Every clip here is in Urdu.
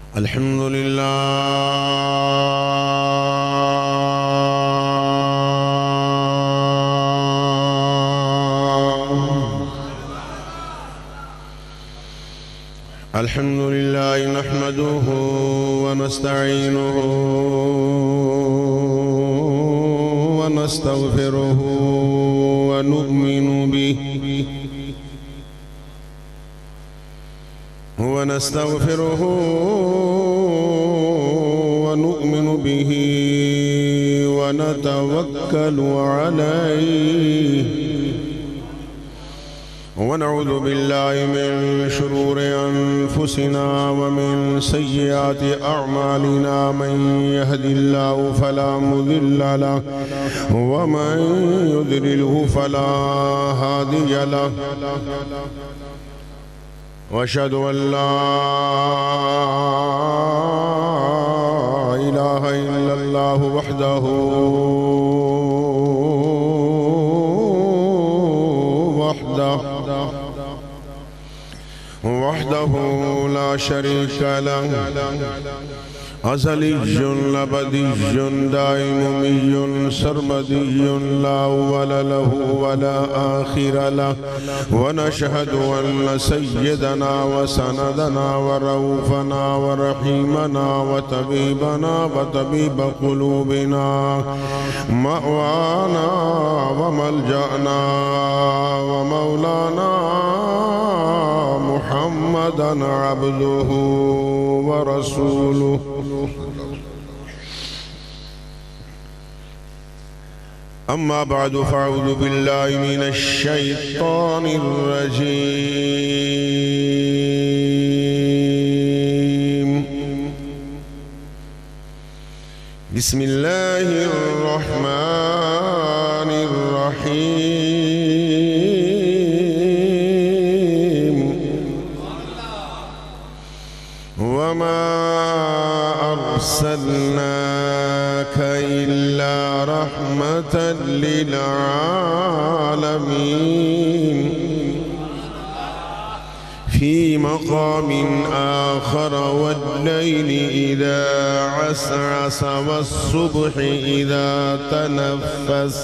الحمد لله الحمد لله نحمده ونستعينه ونستغفره ونؤمن به ونتوكل عليه ونعوذ بالله من شرور أنفسنا ومن سيئات أعمالنا من يهد الله فلا مضل له ومن يضلله فلا هادي له وأشهد أن لا إله إلا الله وحده لا شريك له أزلي أبدي دائمي سرمدي لا أول له ولا آخر له ونشهد أن سيدنا وسندنا ورؤوفنا ورحيمنا وطبيبنا وطبيب قلوبنا مأوانا وملجأنا ومولانا محمدًا عبده ورسوله أما بعد فأعوذ بالله من الشيطان الرجيم بسم الله الرحمن الرحيم وما أرسلناك إلا رحمة للعالمين في مقام آخر والليل إذا عسعس والصبح إذا تنفس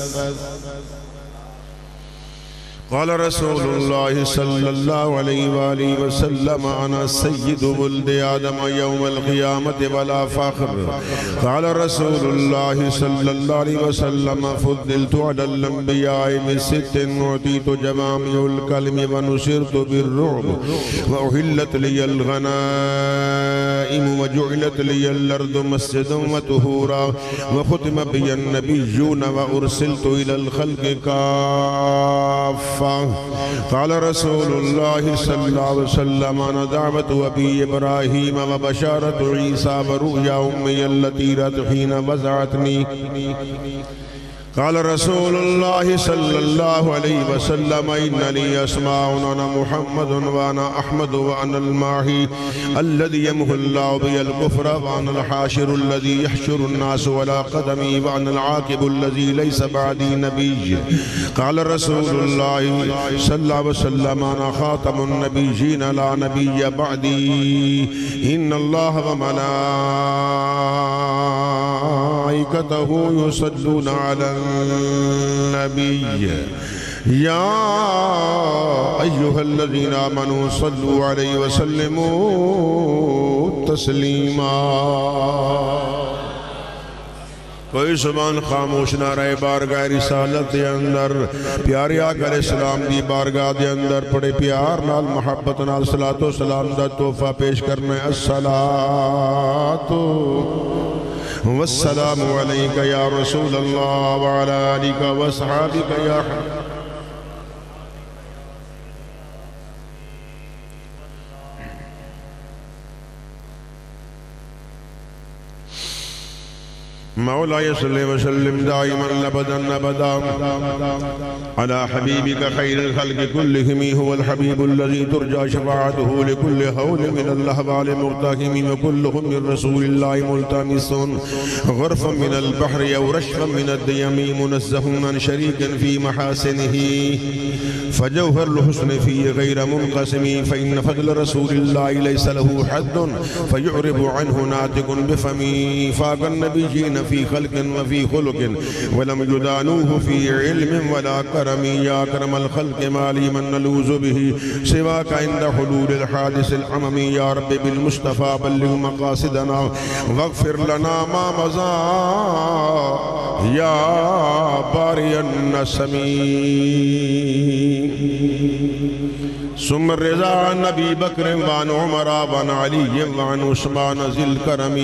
قال رسول الله صلى الله عليه وآله وسلم أنا سيد ولد آدم يوم القيامة ولا فخر قال رسول الله صلى الله عليه وسلم فضلت على الأنبياء بست أعطيت جوامع الكلم ونصرت بالرعب وأحلت لي الغنائم وجعلت لي الأرض مسجدا وطهورا وختم بي النبيون وأرسلت إلى الخلق كافة قال رسول الله صلى الله عليه وسلم أنا دعوة أبي إبراهيم وبشارة عيسى ورؤيا أمي التي رأت حين وزعتني قال رسول الله صلى الله عليه وسلم إن لي أسماء أنا محمد وأنا أحمد وأنا الماحي الذي يمحو الله بي الكفر وأنا الحاشر الذي يحشر الناس ولا قدمي وأنا العاقب الذي ليس بعدي نبي قال رسول الله صلى الله عليه وسلم أنا خاتم النبيين لا نبي بعدي إن الله وملائكته يصلون على النبي يا أيها الذين آمنوا صلوا عليه وسلموا تسليما کوئی زبان خاموش نہ رہے بارگاہ رسالت دے اندر پیارے آقا علیہ السلام دی بارگاہ دے اندر پڑے پیار نال محبت نال صلاة و سلام دا تحفہ پیش کرنے الصلاة والسلام علیکہ یا رسول اللہ وعلا آلکہ وصحابکہ یا حبیب مولاي صل وسلم دائما أبدا أبدا على حبيبك خير الخلق كلهم هو الحبيب الذي ترجى شفاعته لكل هول من الأحوال مقتحم وكلهم من رسول الله ملتمس غرفا من البحر أو رشفا من الديم منزه عن شريك في محاسنه فجوهر الحسن فيه غير منقسم فإن فضل رسول الله ليس له حد فيعرب عنه ناطق بفمه فاق النبيين في خلق وفي خلق ولم يدانوه في علم ولا كرم يا أكرم الخلق ما لي من نلوذ به سواك عند حلول الحادث العمم يا رب بالمصطفى بلغ مقاصدنا واغفر لنا ما مضى يا باري النسمين ثم الرضا عن أبي بكر وعن عمر وعن علي وعن عثمان ذي الكرم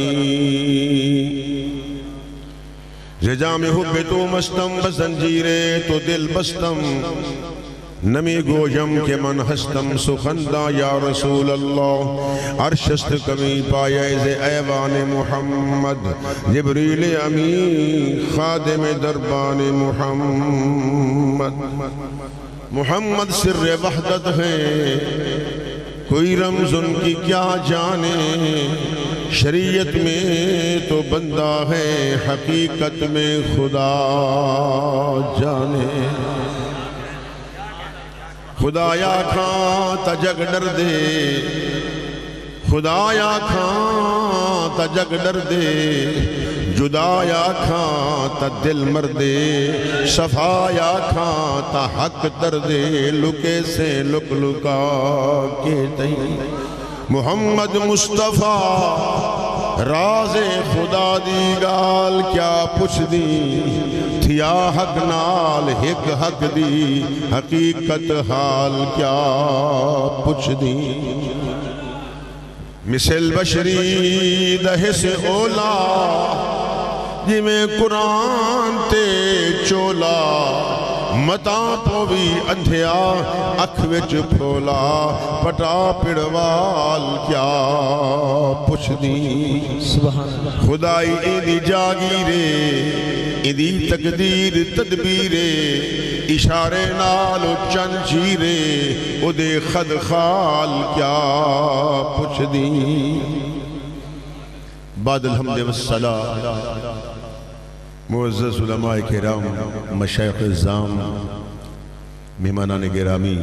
زجام حب تو مستم بزنجیرے تو دل بستم نمی گوجم کے من ہستم سخندہ یا رسول اللہ عرشست کمی پائے ایوان محمد جبریل امین خادم دربان محمد محمد سر وحدت ہے کوئی رمز ان کی کیا جانے شریعت میں تو بندہ ہے حقیقت میں خدا جانے خدایا کھاں تا جگ ڈر دے خدایا کھاں تا جگ ڈر دے جدایا کھاں تا دل مردے صفایا کھاں تا حق در دے لکے سے لک لکا کے تئی محمد مصطفیٰ راز خدا دی گال کیا پوچھ دی تھیا حق نال ہک حق دی حقیقت حال کیا پوچھ دی مثل بشری دہ سے اولا جی میں قرآن تے چولا متا پوی اندھیا اکھ وچ پھولا پٹا پڑوال کیا پوچھ دی خدائی ایدی جاگیرے ایدی تقدیر تدبیرے اشارے نالو چند جیرے او دے خد خال کیا پوچھ دی بعد الحمد والصلاة معزز علماء کرام مشایخ اعظام مہمانان گرامی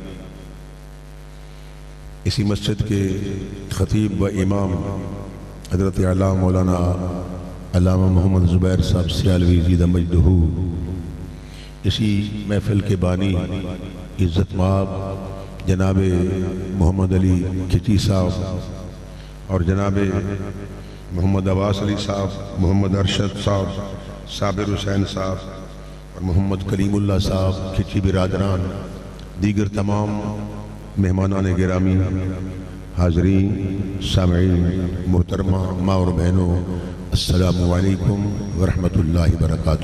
اسی مسجد کے خطیب و امام حضرت اعلیٰ مولانا علامہ محمد زبیر صاحب سیالوی زیدہ مجدہ اسی محفل کے بانی عزت مآب جناب محمد علی کھچی صاحب اور جناب محمد عباس علی صاحب محمد ارشد صاحب صابر حسین صاحب اور محمد کلیم اللہ صاحب کھچی برادران دیگر تمام مہمانان گرامی حاضرین سامعین محترمہ ماں اور بہنوں السلام علیکم ورحمۃ اللہ وبرکاتہ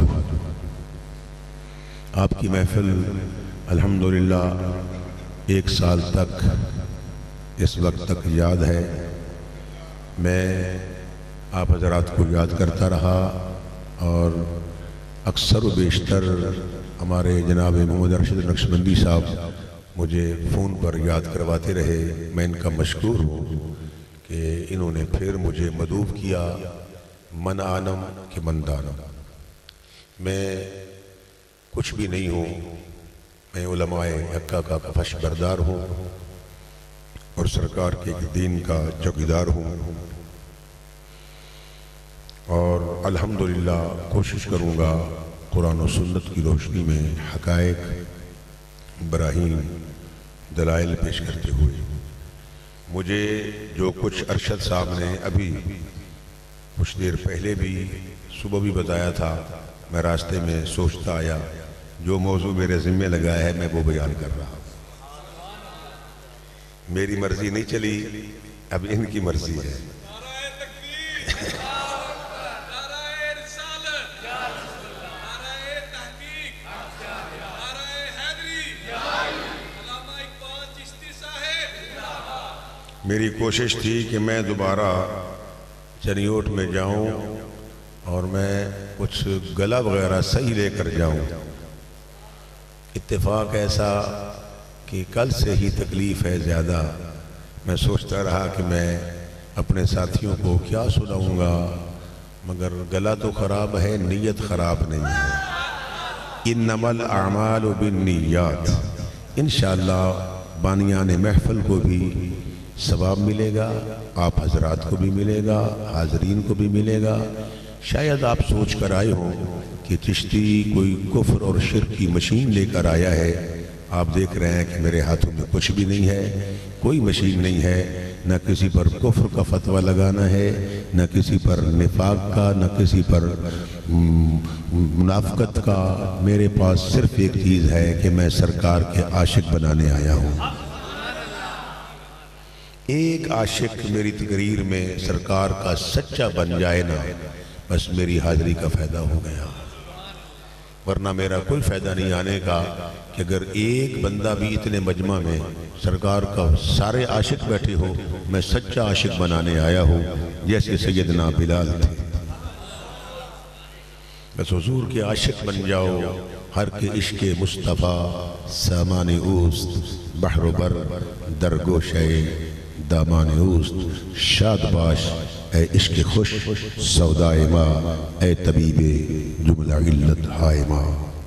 آپ کی محفل الحمدللہ ایک سال تک اس وقت تک یاد ہے میں آپ حضرات کو یاد کرتا رہا اور اکثر و بیشتر ہمارے جناب محمد ارشد نقشبندی صاحب مجھے فون پر یاد کرواتے رہے میں ان کا مشکور ہوں کہ انہوں نے پھر مجھے مدعو کیا من آنم کہ من دانم میں کچھ بھی نہیں ہوں میں علماء حقہ کا کفش بردار ہوں اور سرکار کے دین کا چوکیدار ہوں اور الحمدللہ کوشش کروں گا قرآن و سنت کی روشنی میں حقائق براہین دلائل پیش کرتے ہوئے مجھے جو کچھ ارشد صاحب نے ابھی کچھ دیر پہلے بھی صبح بھی بتایا تھا میں راستے میں سوچتا آیا جو موضوع میرے ذمہ لگا ہے میں وہ بیان کر رہا ہوں میری مرضی نہیں چلی اب ان کی مرضی ہے میری کوشش تھی کہ میں دوبارہ چنیوٹ میں جاؤں اور میں کچھ گلا وغیرہ صحیح لے کر جاؤں. اتفاق ایسا کہ کل سے ہی تکلیف ہے زیادہ. میں سوچتا رہا کہ میں اپنے ساتھیوں کو کیا سناؤں گا، مگر گلا تو خراب ہے، نیت خراب نہیں ہے. انما الاعمال بالنیات. انشاءاللہ بانیان محفل کو بھی ثواب ملے گا، آپ حضرات کو بھی ملے گا، حاضرین کو بھی ملے گا. شاید آپ سوچ کر آئے ہوں کہ چشتی کوئی کفر اور شرک کی مشین لے کر آیا ہے. آپ دیکھ رہے ہیں کہ میرے ہاتھوں میں کچھ بھی نہیں ہے، کوئی مشین نہیں ہے. نہ کسی پر کفر کا فتویٰ لگانا ہے، نہ کسی پر نفاق کا، نہ کسی پر منافقت کا. میرے پاس صرف ایک چیز ہے کہ میں سرکار کے عاشق بنانے آیا ہوں. ایک عاشق میری تقریر میں سرکار کا سچا بن جائے نا، بس میری حاضری کا فائدہ ہو گیا. ورنہ میرا کوئی فائدہ نہیں آنے کا کہ اگر ایک بندہ بھی اتنے مجمع میں سرکار کا سارے عاشق بیٹھے ہو. میں سچا عاشق بنانے آیا ہوں جیسے سیدنا بلال تھے. بس حضور کے عاشق بن جاؤ. ہر کے عشق مصطفیٰ سامان اوست، بحر و بر درگوشے دامان اوست. شاد باش اے عشق خوش سودائے ما، اے طبیب جملہ علت ہائے ما.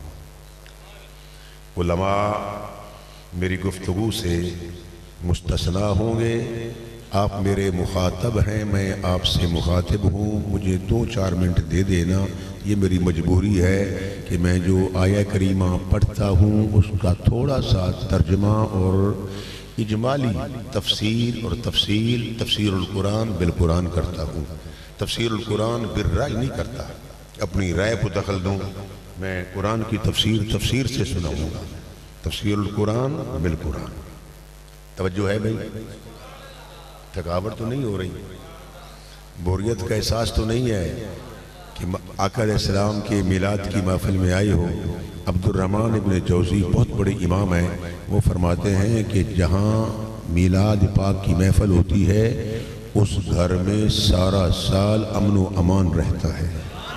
علماء میری گفتگو سے مستثنا ہوں گے. آپ میرے مخاطب ہیں، میں آپ سے مخاطب ہوں. مجھے 2-4 منٹ دے دینا. یہ میری مجبوری ہے کہ میں جو آیہ کریمہ پڑھتا ہوں اس کا تھوڑا سا ترجمہ اور اجمالی تفسیر اور تفسیر القرآن بالقرآن کرتا ہوں. تفسیر القرآن بالرائے نہیں کرتا، اپنی رائے کو دخل دوں. میں قرآن کی تفسیر سے سناؤں گا. تفسیر القرآن بالقرآن. توجہ ہے بھائی؟ تھکاوٹ تو نہیں ہو رہی؟ بوریت کا احساس تو نہیں ہے کہ آقا علیہ السلام کے میلاد کی محفل میں آئے ہو؟ عبد الرحمن ابن جوزی بہت بڑے امام ہیں. وہ فرماتے ہیں کہ جہاں میلاد پاک کی محفل ہوتی ہے اس گھر میں سارا سال امن و امان رہتا ہے.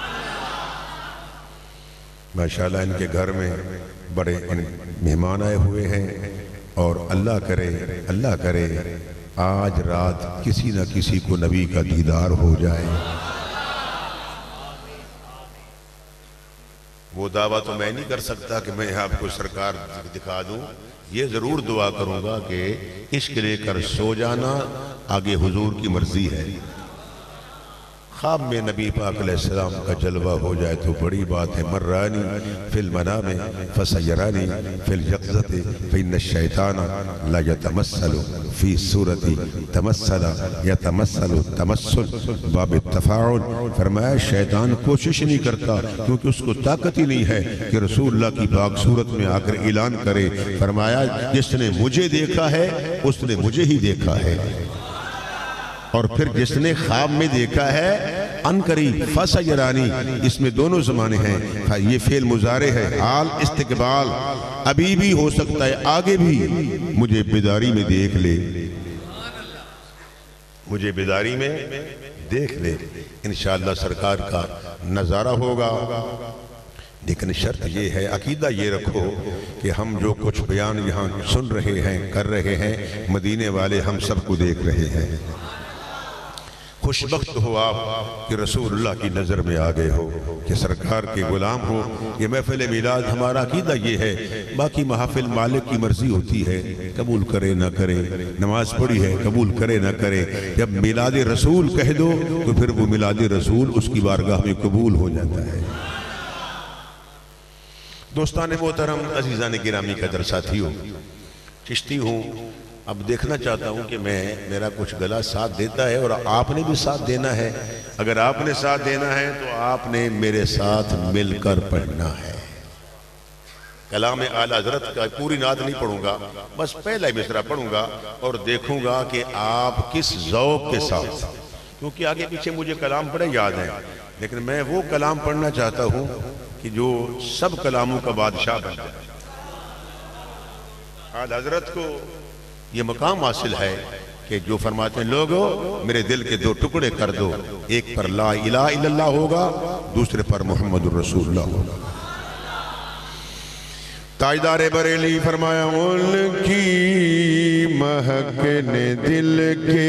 ماشاءاللہ ان کے گھر میں بڑے مہمان آئے ہوئے ہیں اور اللہ کرے آج رات کسی نہ کسی کو نبی کا دیدار ہو جائے. وہ دعویٰ تو میں نہیں کر سکتا کہ میں آپ کو سرکار دکھا دوں. یہ ضرور دعا کروں گا کہ عشق لے کر سو جانا آگے حضور کی مرضی ہے. خواب میں نبی پاک علیہ السلام کا جلوہ ہو جائے تو بڑی بات ہے. مرانی فی المنام فسیرانی فی الیقظۃ فإن الشیطان لا یتمثل فی صورت تمثل یتمثل تمثل باب التفاعل. فرمایا شیطان کوشش نہیں کرتا کیونکہ اس کو طاقت ہی نہیں ہے کہ رسول اللہ کی پاک صورت میں آ کر اعلان کرے. فرمایا جس نے مجھے دیکھا ہے اس نے مجھے ہی دیکھا ہے، اور پھر جس نے خواب میں دیکھا ہے ان قریب فسیرانی. اس میں دونوں زمانے ہیں. یہ فعل مضارع ہے، حال استقبال. ابھی بھی ہو سکتا ہے آگے بھی مجھے بیداری میں دیکھ لے، مجھے بیداری میں دیکھ لے. انشاءاللہ سرکار کا نظارہ ہوگا. لیکن شرط یہ ہے، عقیدہ یہ رکھو کہ ہم جو کچھ بیان یہاں سن رہے ہیں کر رہے ہیں مدینے والے ہم سب کو دیکھ رہے ہیں. خوش بخت ہو آپ کہ رسول اللہ کی نظر میں آ گئے ہو، کہ سرکار کے غلام ہو. یہ محفل میلاد ہمارا عقیدہ یہ ہے. باقی محافل مالک کی مرضی ہوتی ہے، قبول کرے نہ کرے. نماز پڑھی ہے قبول کرے نہ کرے. جب میلاد رسول کہہ دو تو پھر وہ میلاد رسول اس کی بارگاہ میں قبول ہو جاتا ہے. دوستان محترم، عزیزان گرامی قدر ساتھیو، چشتی ہوں. اب دیکھنا چاہتا ہوں کہ میرا کچھ گلا ساتھ دیتا ہے اور آپ نے بھی ساتھ دینا ہے. اگر آپ نے ساتھ دینا ہے تو آپ نے میرے ساتھ مل کر پڑھنا ہے. کلام اعلیٰ حضرت کا پوری نعت نہیں پڑھوں گا، بس پہلا ہی مصرع پڑھوں گا اور دیکھوں گا کہ آپ کس ذوق کے ساتھ. کیونکہ آگے پیچھے مجھے کلام بڑے یاد ہیں، لیکن میں وہ کلام پڑھنا چاہتا ہوں کہ جو سب کلاموں کا بادشاہ بن جائے. اعلیٰ حضرت کو یہ مقام حاصل ہے کہ جو فرماتے ہیں لوگو میرے دل کے دو ٹکڑے کر دو، ایک پر لا الہ الا اللہ ہوگا، دوسرے پر محمد الرسول اللہ ہوگا۔ تاجدار بریلی فرمایا ان کی مہک نے دل کے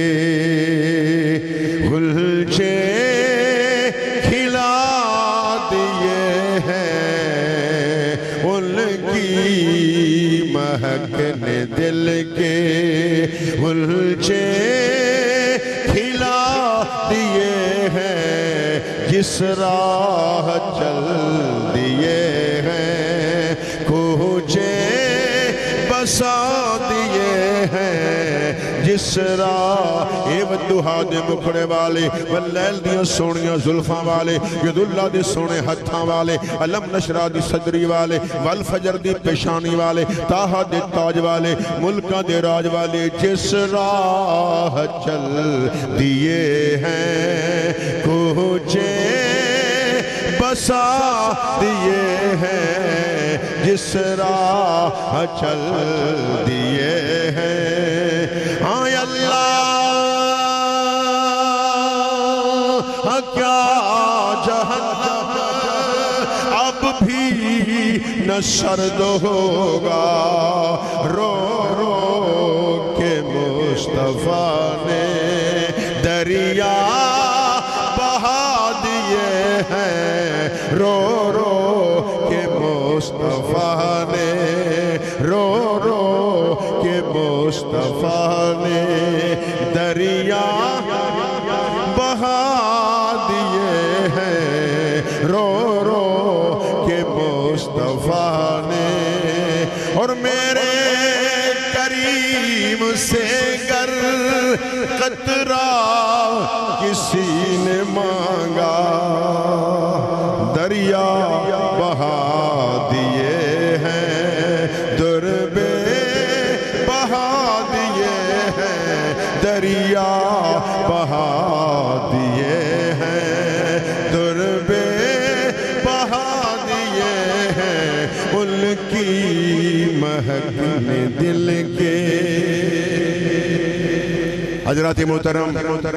غلچے کھلا دیے ہیں، ان کی مہک نے دل کے غلچے کھلا دیے ہیں، جس راہ چل دیے ہیں کوچے بسا دیے ہیں، جس راہ اے ودوہا دے مکھڑے والے واللیل دیاں سونیاں زلفاں والے ید اللہ دے سونے ہتھاں والے علم نشرہ دی صدری والے والفجر دی پیشانی والے تاہا دے تاج والے ملکہ دے راج والے، جس راہ چل دیے ہیں کوچے بسا دیے ہیں، جس راہ چل دیے ہیں۔ آئے اللہ کیا جہنم اب بھی نہ سرد ہوگا، رو رو کے مصطفیٰ نے دریا بہا دیے ہیں، رو رو کے مصطفیٰ نے، رو رو کے مصطفیٰ نے دریا بہا دیے ہیں، رو رو کے مصطفیٰ نے۔ اور میرے کریم سے گر قطرہ کسی نے مانگا، دریا بہا دیے ہیں، دربے بہا دیے ہیں، دریا بہا دیے ہیں، دربے بہا دیے ہیں، ان کی مہک نے دل کے۔ حضرات محترم،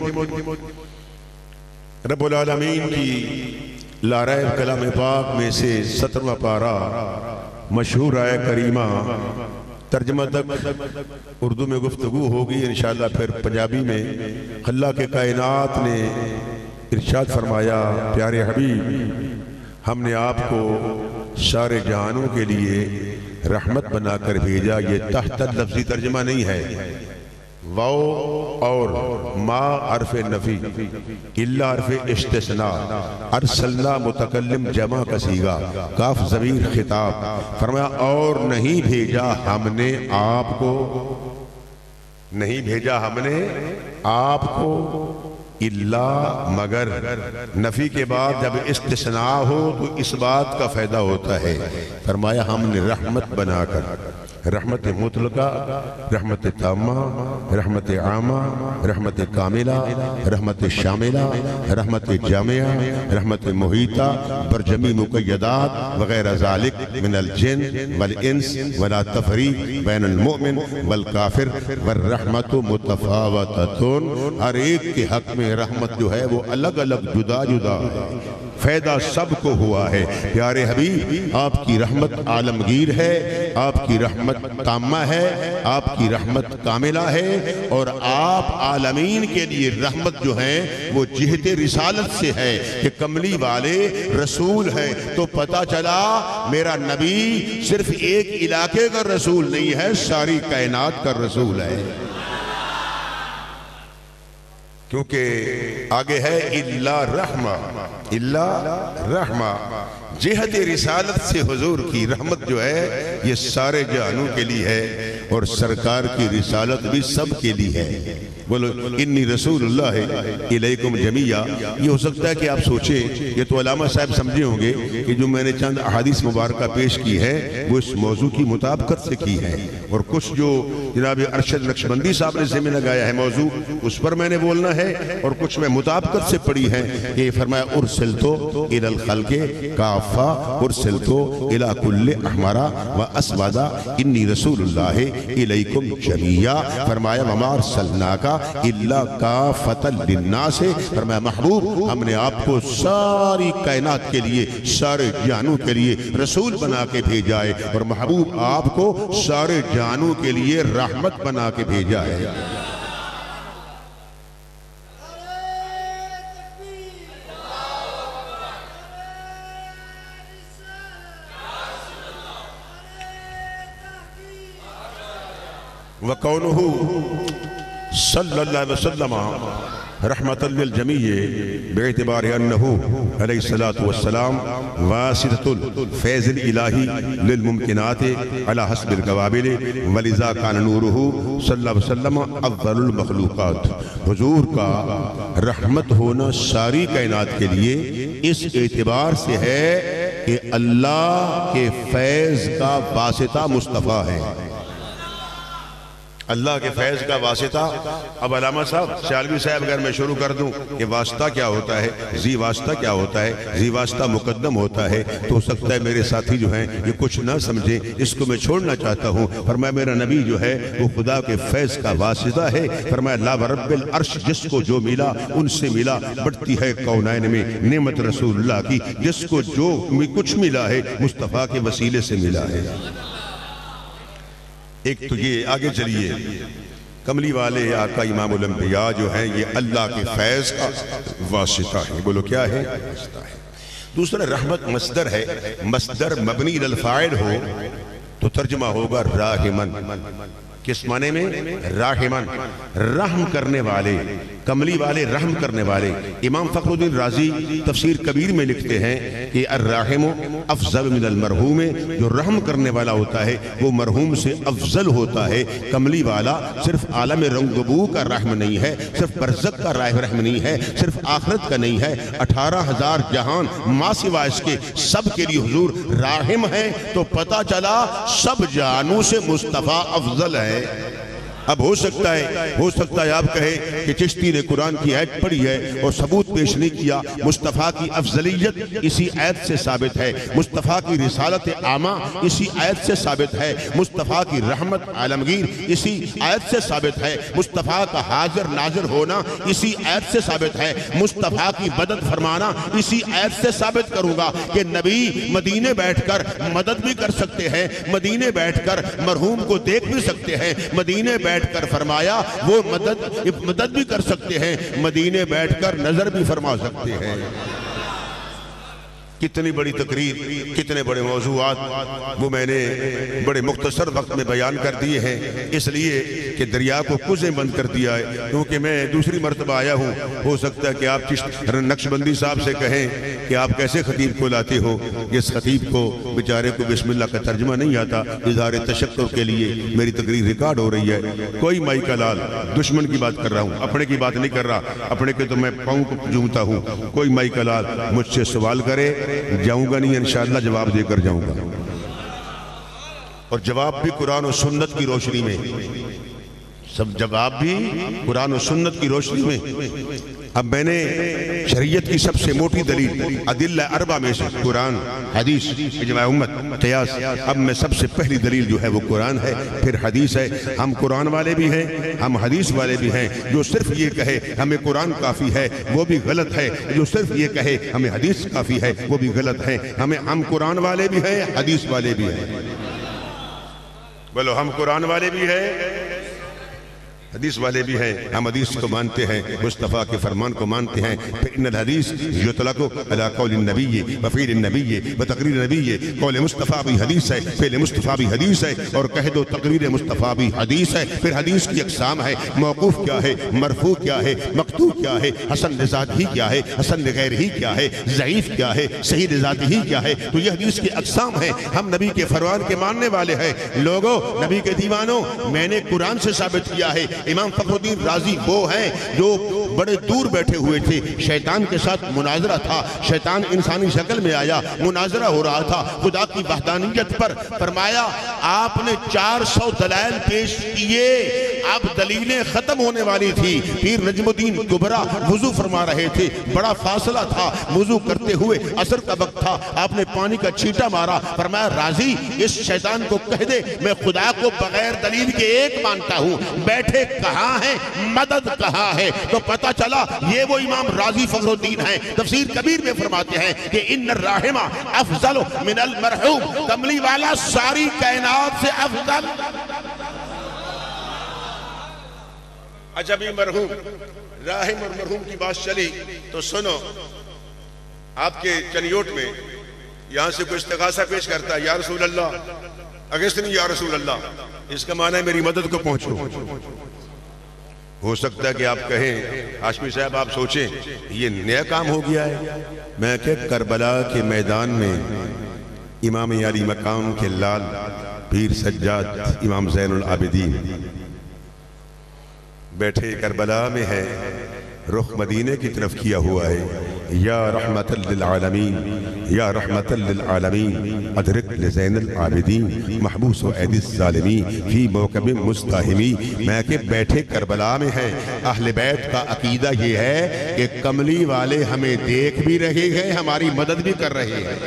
رب العالمین کی لا ریب کلام پاک میں سے 17واں پارہ مشہور آیہ کریمہ، ترجمہ تک اردو میں گفتگو ہوگی انشاءاللہ، پھر پنجابی میں۔ اللہ کے کائنات نے ارشاد فرمایا پیارے حبیب ہم نے آپ کو سارے جہانوں کے لیے رحمت بنا کر بھیجا۔ یہ تحت لفظی ترجمہ نہیں ہے، واو اور ما عرف نفی الا عرف استثناء، ارسلنا متکلم جمع کا صیغہ، کاف ضمیر خطاب، فرمایا اور نہیں بھیجا ہم نے آپ کو، نہیں بھیجا ہم نے آپ کو الا مگر۔ نفی کے بعد جب استثناء ہو تو اس بات کا فائدہ ہوتا ہے، فرمایا ہم نے رحمت بنا کر، رحمت مطلقہ، رحمت تامہ، رحمت عامہ، رحمت کاملہ، رحمت شاملہ، رحمت جامعہ، رحمت محیطہ، برجمی مقیدات وغیرہ ذالک من الجن والانس ولا تفریق بین المؤمن والکافر والرحمت متفاوتۃ۔ ہر ایک کے حق میں رحمت جو ہے وہ الگ الگ جدا جدا ہے، فائدہ سب کو ہوا ہے۔ پیارے حبیب آپ کی رحمت عالمگیر ہے، آپ کی رحمت تامہ ہے، آپ کی رحمت کاملہ ہے، اور آپ عالمین کے لیے رحمت جو ہے وہ جہت رسالت سے ہے کہ کملی والے رسول ہے۔ تو پتہ چلا میرا نبی صرف ایک علاقے کا رسول نہیں ہے، ساری کائنات کا رسول ہے، کیونکہ آگے ہے الا رحمہ، الا رحمہ، جہت رسالت سے حضور کی رحمت جو ہے یہ سارے جہانوں کے لیے ہے، اور سرکار کی رسالت بھی سب کے لیے ہے۔ بولو انی رسول اللہ الیکم جمیعا۔ یہ ہو سکتا ہے کہ آپ سوچیں، یہ تو علامہ صاحب سمجھے ہوں گے کہ جو میں نے چند احادیث مبارکہ پیش کی ہے وہ اس موضوع کی مطابقت سے کی ہے، اور کچھ جو جناب ارشد نقشبندی صاحب نے ذمہ لگایا ہے موضوع اس پر میں نے بولنا ہے، اور کچھ میں مطابقت سے پڑھی ہے۔ یہ فرمایا ارسلتو الی الخلق کافہ، ارسلتو الی کل احمر و اسود انی رسول اللہ الیکم جمیعا۔ فرمایا وما ارسلناک الا کافۃ للناس، فرمایا محبوب ہم نے آپ کو ساری کائنات کے لیے، سارے جانوں کے لیے رسول بنا کے بھیجا ہے، اور محبوب آپ کو سارے جانوں کے لیے رحمت بنا کے بھیجا ہے۔ وَقَوْلُهُ صلی اللہ علیہ وسلم رحمت للجمیع باعتبار انہو علیہ السلام واسطۃ الفیض الہی للممکنات علی حسب القوابل، ولذا کان نورہ صلی اللہ علیہ وسلم افضل المخلوقات، حضور کا رحمت ہونا ساری کائنات کے لیے اس اعتبار سے ہے کہ اللہ کے فیض کا واسطہ مصطفیٰ ہے، اللہ کے فیض کا واسطہ۔ اب علامہ صاحب سیالوی صاحب اگر میں شروع کر دوں کہ واسطہ کیا ہوتا ہے، ذی واسطہ کیا ہوتا ہے، ذی واسطہ مقدم ہوتا ہے، تو ہو سکتا ہے میرے ساتھی جو ہیں یہ کچھ نہ سمجھیں، اس کو میں چھوڑنا چاہتا ہوں۔ فرمایا میرا نبی جو ہے وہ خدا کے فیض کا واسطہ ہے۔ فرمایا لا ورب العرش، جس کو جو ملا ان سے ملا، بڑھتی ہے کونین میں نعمت رسول اللہ کی، جس کو جو کچھ ملا ہے مصطفیٰ کے وسیلے سے ملا ہے۔ ایک تو یہ آگے چلیے، کملی والے آقا امام الانبیاء جو ہیں یہ اللہ کے فیض کا واسطہ ہے۔ بولو کیا ہے؟ واسطہ ہے۔ دوسرا رحمت مصدر ہے، مصدر مبنی للفاعل ہو تو ترجمہ ہوگا راحمن۔ کس معنی میں؟ راحمن، رحم کرنے والے، کملی والے رحم کرنے والے۔ امام فخر الدین رازی تفسیر کبیر میں لکھتے ہیں کہ الرحم افضل من المرحوم، جو رحم کرنے والا ہوتا ہے وہ مرحوم سے افضل ہوتا ہے۔ کملی والا صرف عالم رنگبو کا رحم نہیں ہے، صرف برزخ کا رحم نہیں ہے، صرف آخرت کا نہیں ہے، 18,000 جہان ما سوا اس کے سب کے لیے حضور راحم ہے۔ تو پتہ چلا سب جہانوں سے مصطفیٰ افضل ہے۔ اب ہو سکتا ہے آپ کہیں کہ چشتی نے قرآن کی آیت پڑھی ہے اور ثبوت پیش نہیں کیا۔ مصطفیٰ کی افضلیت اسی آیت سے ثابت ہے، مصطفیٰ کی رسالت عامہ اسی آیت سے ثابت ہے، مصطفیٰ کی رحمت عالمگیر اسی آیت سے ثابت ہے، مصطفیٰ کا حاضر ناظر ہونا اسی آیت سے ثابت ہے، مصطفیٰ کی مدد فرمانا اسی آیت سے ثابت کروں گا کہ نبی مدینے بیٹھ کر مدد بھی کر سکتے ہیں، مدینے بیٹھ کر مرحوم کو دیکھ بھی سکتے ہیں، مدینے بیٹھ کر فرمایا وہ مدد بھی کر سکتے ہیں، مدینے بیٹھ کر نظر بھی فرما سکتے ہیں۔ کتنی بڑی تقریر، کتنے بڑے موضوعات وہ میں نے بڑے مختصر وقت میں بیان کر دیے ہیں، اس لیے کہ دریا کو کزیں بند کر دیا ہے، کیونکہ میں دوسری مرتبہ آیا ہوں۔ ہو سکتا ہے کہ آپ نقشبندی صاحب سے کہیں کہ آپ کیسے خطیب کو لاتے ہو، اس خطیب کو بیچارے کو بسم اللہ کا ترجمہ نہیں آتا، اظہار تشکر کے لیے میری تقریر ریکارڈ ہو رہی ہے۔ کوئی مائی کا لال، دشمن کی بات کر رہا ہوں، اپنے کی بات نہیں کر رہا، اپنے کے تو میں پاؤں کو جھومتا ہوں۔ کوئی مائی کا لال مجھ سے سوال کرے، جاؤں گا نہیں، انشاءاللہ جواب دے کر جاؤں گا، اور جواب بھی قرآن و سنت کی روشنی میں، سب جواب بھی قرآن و سنت کی روشنی میں۔ اب میں نے شریعت کی سب سے موٹی دلیل ادلہ اربع میں سے قرآن، حدیث، اجماع امت، قیاس، اب میں سب سے پہلی دلیل جو ہے وہ قرآن ہے، پھر حدیث ہے۔ ہم قرآن والے بھی ہیں، ہم حدیث والے بھی ہیں۔ جو صرف یہ کہے ہمیں قرآن کافی ہے وہ بھی غلط ہے، جو صرف یہ کہے ہمیں حدیث کافی ہے وہ بھی غلط ہے۔ ہم قرآن والے بھی ہیں، حدیث والے بھی ہیں۔ بولو ہم قرآن والے بھی ہیں، حدیث والے بھی ہیں۔ ہم حدیث کو مانتے ہیں، مصطفیٰ کے فرمان کو مانتے ہیں۔ پھر ان الحدیث یطلق علی قول النبی وفعل النبی وتقریر النبی، قول مصطفیٰ بھی حدیث ہے، فعل مصطفیٰ بھی حدیث ہے، اور کہہ دو تقریر مصطفیٰ بھی حدیث ہے۔ پھر حدیث کی اقسام ہے، موقوف کیا ہے، مرفوع کیا ہے، مقطوع کیا ہے، حسن لذات ہی کیا ہے، حسن لغیر ہی کیا ہے، ضعیف کیا ہے، صحیح لذات ہی کیا ہے۔ تو یہ حدیث کی اقسام ہیں۔ ہم نبی کے فرمان کے ماننے والے ہیں۔ لوگوں، نبی کے دیوانوں، میں نے قرآن سے ثابت کیا ہے۔ امام فخر الدین رازی وہ ہیں جو بڑے دور بیٹھے ہوئے تھے، شیطان کے ساتھ مناظرہ تھا، شیطان انسانی شکل میں آیا، مناظرہ ہو رہا تھا خدا کی وحدانیت پر۔ فرمایا آپ نے 400 دلائل پیش کیے، اب دلیلیں ختم ہونے والی تھی۔ پیر نجم الدین کبرا وضو فرما رہے تھے، بڑا فاصلہ تھا، وضو کرتے ہوئے عصر کا وقت تھا، آپ نے پانی کا چھینٹا مارا۔ فرمایا رازی اس شیطان کو کہہ دے میں خدا کو بغیر دلیل کے ایک مانتا ہوں، بیٹھے کہاں ہیں، مدد کہاں ہے؟ تو پتہ چلا یہ وہ امام راضی فخر الدین ہیں، تفسیر کبیر میں فرماتے ہیں کہ ان الراحمہ افضل من المرحوم، کملی والا ساری کائنات سے افضل۔ اچھا بھی مرحوم، راحم اور مرحوم کی بات چلی تو سنو، آپ کے چنیوٹ میں یہاں سے کوئی استغاثہ پیش کرتا ہے، یا رسول اللہ اگستنی یا رسول اللہ، اس کا معنی ہے میری مدد کو پہنچو۔ ہو سکتا ہے کہ آپ کہیں ہاشمی صاحب آپ سوچیں یہ نیا کام ہو گیا ہے۔ میں کہ کربلا کے میدان میں امام علی مقام کے لال پیر سجاد امام زین العابدین بیٹھے کربلا میں ہے، رخ مدینے کی طرف کیا ہوا ہے۔ یا رحمت للعالمین یا رحمت للعالمین ادرک لزین العابدین محبوس و عید الظالمین فی موکب مستاہمی۔ میں کہ بیٹھے کربلا میں ہیں، اہل بیت کا عقیدہ یہ ہے کہ کملی والے ہمیں دیکھ بھی رہے ہیں، ہماری مدد بھی کر رہے ہیں۔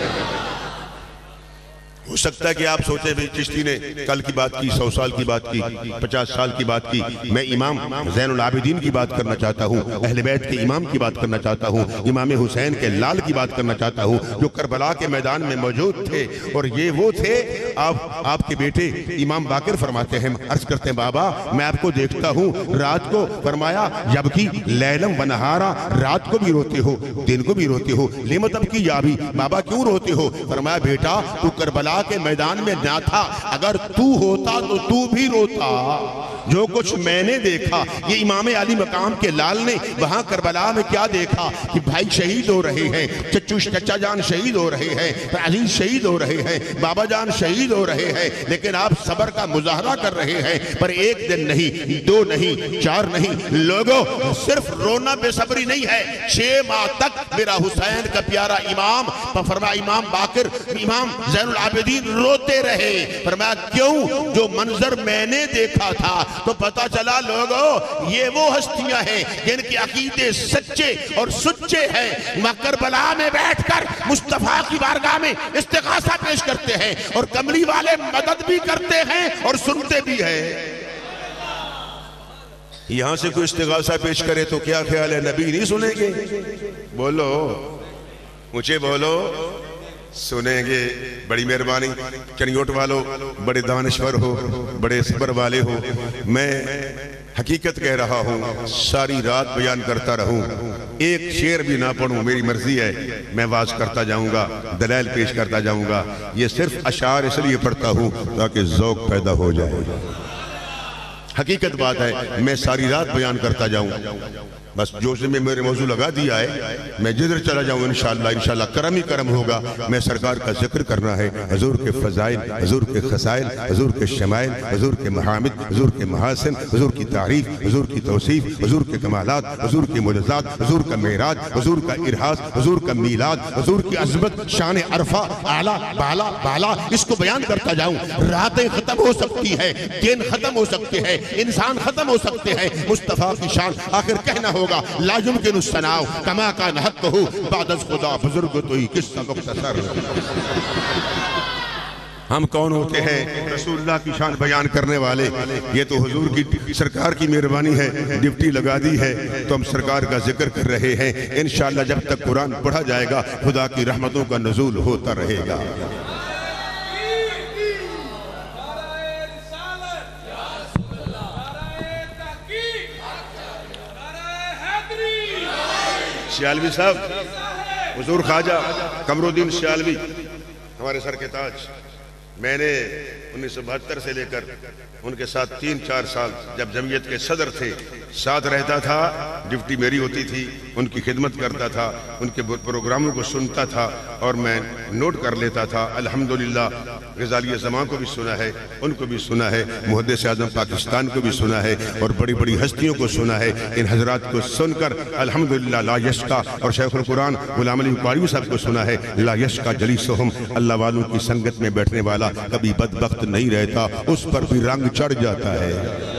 ہو سکتا ہے کہ آپ سوچے بھی چشتی نے کل کی بات کی، 100 سال کی بات کی، 50 سال کی بات کی، میں امام زین العابدین کی بات کرنا چاہتا ہوں، اہل بیت کے امام کی بات کرنا چاہتا ہوں، امام حسین کے لال کی بات کرنا چاہتا ہوں جو کربلا کے میدان میں موجود تھے۔ اور یہ وہ تھے، آپ کے بیٹے امام باقر فرماتے ہیں، عرض کرتے ہیں بابا میں آپ کو دیکھتا ہوں رات کو، فرمایا جبکہ لیلم و نہارا، رات کو بھی روتے ہو دن کو بھی روتے ہو، لم تبکی یا بھی، بابا کیوں روتے ہو؟ فرمایا بیٹا تو کربلا کے میدان میں نہ تھا، اگر تو ہوتا تو تو بھی روتا۔ جو کچھ میں نے دیکھا، یہ امام علی مقام کے لال نے وہاں کربلا میں کیا دیکھا کہ بھائی شہید ہو رہے ہیں، چچا جان شہید ہو رہے ہیں، عزیز شہید ہو رہے ہیں، بابا جان شہید ہو رہے ہیں، لیکن آپ صبر کا مظاہرہ کر رہے ہیں۔ پر ایک دن نہیں، 2 نہیں، 4 نہیں، لوگوں صرف رونا بے صبری نہیں ہے، 6 ماہ تک میرا حسین کا پیارا امام، فرمایا امام باقر امام زین العابدین روتے رہے۔ فرمایا کیوں؟ جو منظر میں نے دیکھا تھا۔ تو پتہ چلا لوگوں یہ وہ ہستیاں ہیں جن کے عقیدے سچے اور سچے ہیں، کربلا میں بیٹھ کر مصطفیٰ کی بارگاہ میں استغاثہ پیش کرتے ہیں، اور کملی والے مدد بھی کرتے ہیں اور سنتے بھی ہیں۔ یہاں سے کوئی استغاثہ پیش کرے تو کیا خیال ہے نبی نہیں سنیں گے؟ بولو مجھے، بولو سنیں گے۔ بڑی مہربانی، چنیوٹ والو بڑے دانشور ہو، بڑے صبر والے ہو، میں حقیقت کہہ رہا ہوں، ساری رات بیان کرتا رہوں، ایک شعر بھی نہ پڑھوں میری مرضی ہے، میں واز کرتا جاؤں گا، دلائل پیش کرتا جاؤں گا۔ یہ صرف اشعار اس لیے پڑھتا ہوں تاکہ ذوق پیدا ہو جائے۔ حقیقت بات ہے، میں ساری رات بیان کرتا جاؤں، بس جوش میں میرے موضوع لگا دیا ہے، میں جدھر چلا جاؤں انشاءاللہ کرم ہی کرم ہوگا۔ میں سرکار کا ذکر کرنا ہے، حضور کے فضائل، حضور کے خصائل، حضور کے شمائل، حضور کے محامد، حضور کے محاسن، حضور کی تعریف، حضور کی توصیف، حضور کے کمالات، حضور کی معجزات، حضور کا معراج، حضور کا ارحاس، حضور کا میلاد، حضور کی عظمت، شان عرفہ، اعلیٰ بالا بالا، اس کو بیان کرتا جاؤں۔ راتیں ختم ہو سکتی ہے، دن ختم ہو سکتے ہیں، انسان ختم ہو سکتے ہیں، مصطفیٰ کی شان آخر کہنا ہوگا لا يمكن الثناء كما كان حقه بعد از خدا بزرگ تو ہی قصہ مختصر۔ ہم کون ہوتے ہیں؟ رسول اللہ کی شان بیان کرنے والے۔ یہ تو حضور کی سرکار کی مہربانی ہے، ڈپٹی لگا دی ہے تو ہم سرکار کا ذکر کر رہے ہیں۔ انشاءاللہ جب تک قرآن پڑھا جائے گا خدا کی رحمتوں کا نزول ہوتا رہے گا۔ سیالوی صاحب، حضور خواجہ قمر الدین سیالوی ہمارے سر کے تاج، میں نے 1972 سے لے کر ان کے ساتھ 3-4 سال جب جمعیت کے صدر تھے ساتھ رہتا تھا، ڈپٹی میری ہوتی تھی، ان کی خدمت کرتا تھا، ان کے پروگراموں کو سنتا تھا اور میں نوٹ کر لیتا تھا۔ الحمدللہ غزالی زمان کو بھی سنا ہے، ان کو بھی سنا ہے، محدث اعظم پاکستان کو بھی سنا ہے، اور بڑی بڑی ہستیوں کو سنا ہے۔ ان حضرات کو سن کر الحمدللہ لا یشکا، اور شیخ القرآن غلام علی قاری صاحب کو سنا ہے لا یشکا جلیسہم، اللہ والوں کی سنگت میں بیٹھنے والا کبھی بدبخت نہیں رہتا، اس پر بھی رنگ چڑھ جاتا ہے۔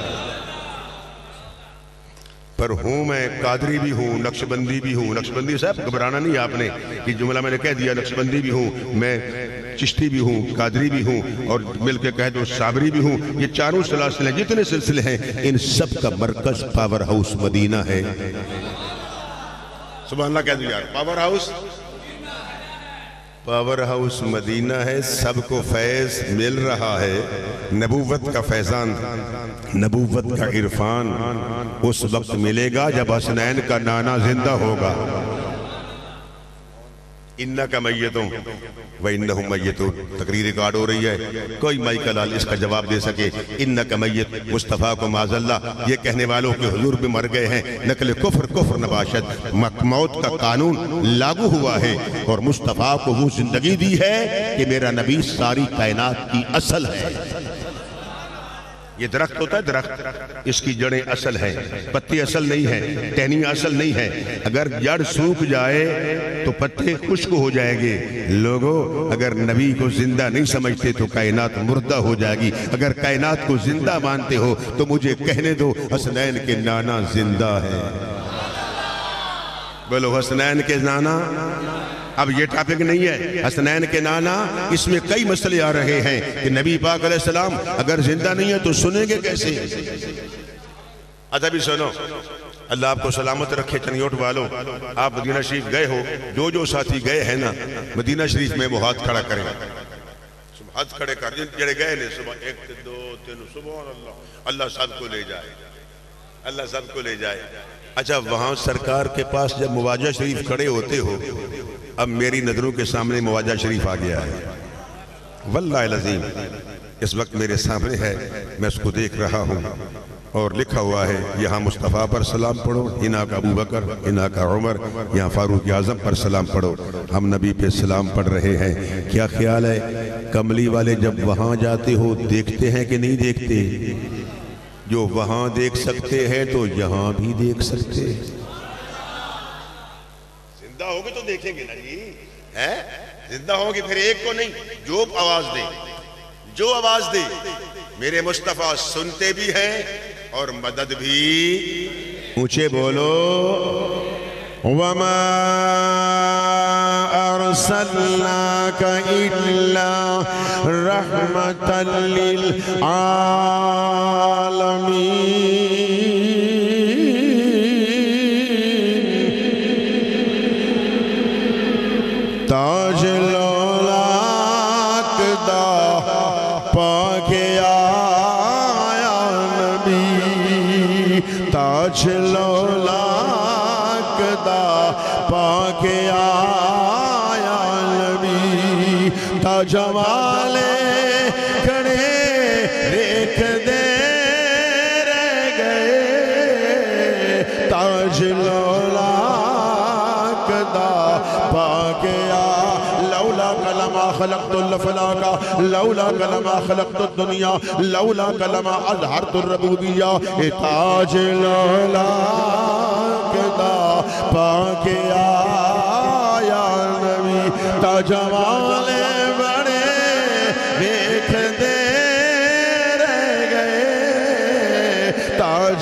پر ہوں میں قادری بھی ہوں، نقشبندی بھی ہوں۔ نقشبندی صاحب گھبرانا نہیں آپ نے کہ جملہ میں نے کہہ دیا، نقشبندی بھی ہوں، میں چشتی بھی ہوں، قادری بھی ہوں، اور مل کے کہہ دو صابری بھی ہوں، یہ چاروں سلاسل ہیں، جتنے سلسلے ہیں، ان سب کا مرکز پاور ہاؤس مدینہ ہے۔ سبحان اللہ کہہ دو یار، پاور ہاؤس مدینہ ہے، سب کو فیض مل رہا ہے، نبوت کا فیضان، نبوت کا عرفان اس وقت ملے گا جب حسنین کا نانا زندہ ہوگا۔ اِنَّكَ مَيِّتٌ وَإِنَّهُمْ مَيِّتُونَ، تقریر ریکارڈ ہو رہی ہے، کوئی مائیکل آل اس کا جواب دے سکے؟ اِنَّكَ مَيِّت، مصطفیٰ کو معاذ اللہ یہ کہنے والوں کے حضور بھی مر گئے ہیں، نقل کفر نباشت، موت کا قانون لاگو ہوا ہے، اور مصطفیٰ کو وہ زندگی دی ہے کہ میرا نبی ساری کائنات کی اصل ہے۔ یہ درخت ہوتا ہے، درخت، اس کی جڑیں اصل ہیں، پتے اصل نہیں ہیں، ٹہنیاں اصل نہیں ہیں، اگر جڑ سوکھ جائے تو پتے خشک ہو جائیں گے۔ لوگو اگر نبی کو زندہ نہیں سمجھتے تو کائنات مردہ ہو جائے گی، اگر کائنات کو زندہ مانتے ہو تو مجھے کہنے دو حسنین کے نانا زندہ ہے۔ بولو حسنین کے نانا، اب یہ ٹاپک نہیں ہے، حسنین کے نانا، اس میں کئی مسئلے آ رہے ہیں کہ نبی پاک علیہ السلام اگر زندہ نہیں ہے تو سنیں گے کیسے؟ ادبی سنو، اللہ آپ کو سلامت رکھے چنیوٹ والو، آپ مدینہ شریف گئے ہو، جو ساتھی گئے ہیں نا مدینہ شریف میں وہ ہاتھ کھڑا کریں، ہاتھ کھڑے کر جڑے گئے نے، صبح 1 2 3 سبحان اللہ، اللہ سب کو لے جائے، اللہ سب کو لے جائے۔ اچھا وہاں سرکار کے پاس جب مواجہ شریف کھڑے ہوتے ہو، اب میری نظروں کے سامنے مواجہ شریف آ گیا ہے، واللہ العظیم اس وقت میرے سامنے ہے، میں اس کو دیکھ رہا ہوں، اور لکھا ہوا ہے یہاں مصطفیٰ پر سلام پڑھو، ہنا کا ابو بکر، ہنا کا عمر، یہاں فاروق اعظم پر سلام پڑھو۔ ہم نبی پہ سلام پڑھ رہے ہیں، کیا خیال ہے کملی والے جب وہاں جاتے ہو دیکھتے ہیں کہ نہیں دیکھتے؟ جو وہاں دیکھ سکتے ہیں تو یہاں بھی دیکھ سکتے ہیں۔ زندہ ہوگے تو دیکھیں گے نا جی، زندہ ہوگے پھر ایک کو نہیں، جو آواز دے میرے مصطفیٰ سنتے بھی ہیں اور مدد بھی۔ اونچے بولو، وَمَا أَرْسَلْنَاكَ إِلَّا رَحْمَةً لِلْعَالَمِينَ۔ تاج لولاک دا پاک آیا نبی، تاج لولاک دا پاک آیا نبی، تا جمالے کھڑے ریکھ دے رہ گئے، تاج لولاک دا پاک آیا، لولا کلمہ خلقت الفلاکا، لولا کلمہ خلقت الدنیا، لولا کلمہ اظہرت الربوبیہ، تاج لولاک دا پاک آیا نبی، تا جمالے بڑے دیکھ دے رہ گئے، تاج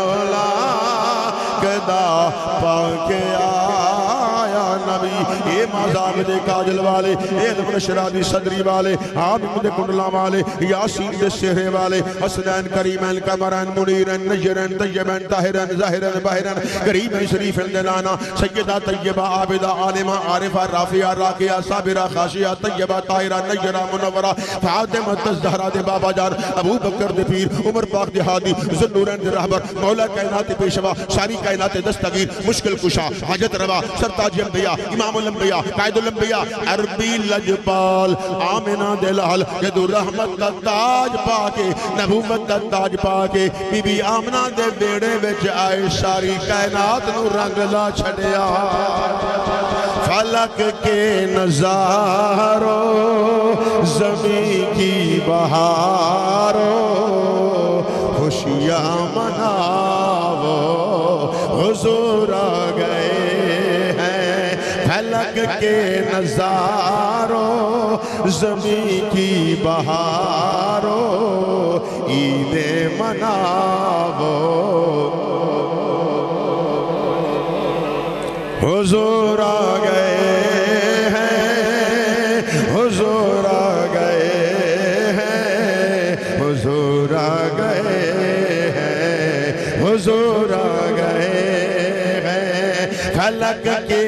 لولاک دا پاک آیا نبی۔ اے مذاب دے کاجل والے، اے علم شرابی صدری والے، عابد دے کنڈلا والے، یاسین دے سہرے والے، حسنین کریمین کمرین منیرین نجرین طیبین طاہرین ظاہرین باہرین کریمین شریفین دلانا، سیدہ طیبہ عابدہ عالمہ عارفہ رافعہ راکعہ صابرہ خاشعہ طیبہ طاہرہ نجرہ منورہ فاطمہ الزہرا دے بابا جان، ابو بکر دے پیر، عمر پاک دے ہادی، ذوالنورین دے رہبر، مولا کائنات پیشوا، ساری کائنات دستگیر، مشکل کشا، حاجت روا، سرتاج انبیاء، امام الانبیاء، قائد الانبیاء، عربی لجپال، آمنہ دلال، جدو رحمت دا تاج پاکے، نبوت دا تاج پاکے، بی بی آمنہ دے بیڑے وچ آئے، ساری کائنات نو رنگ لا چھڑیا، فلک کے نظارو، زمین کی بہارو، خوشیاں مناو، حضور آ گئے ہیں، فلک کے نظاروں، زمین کی بہاروں، عید مناو، حضور آ گئے ہیں، حضور ہیں حضور آ گئے ہیں فلک کے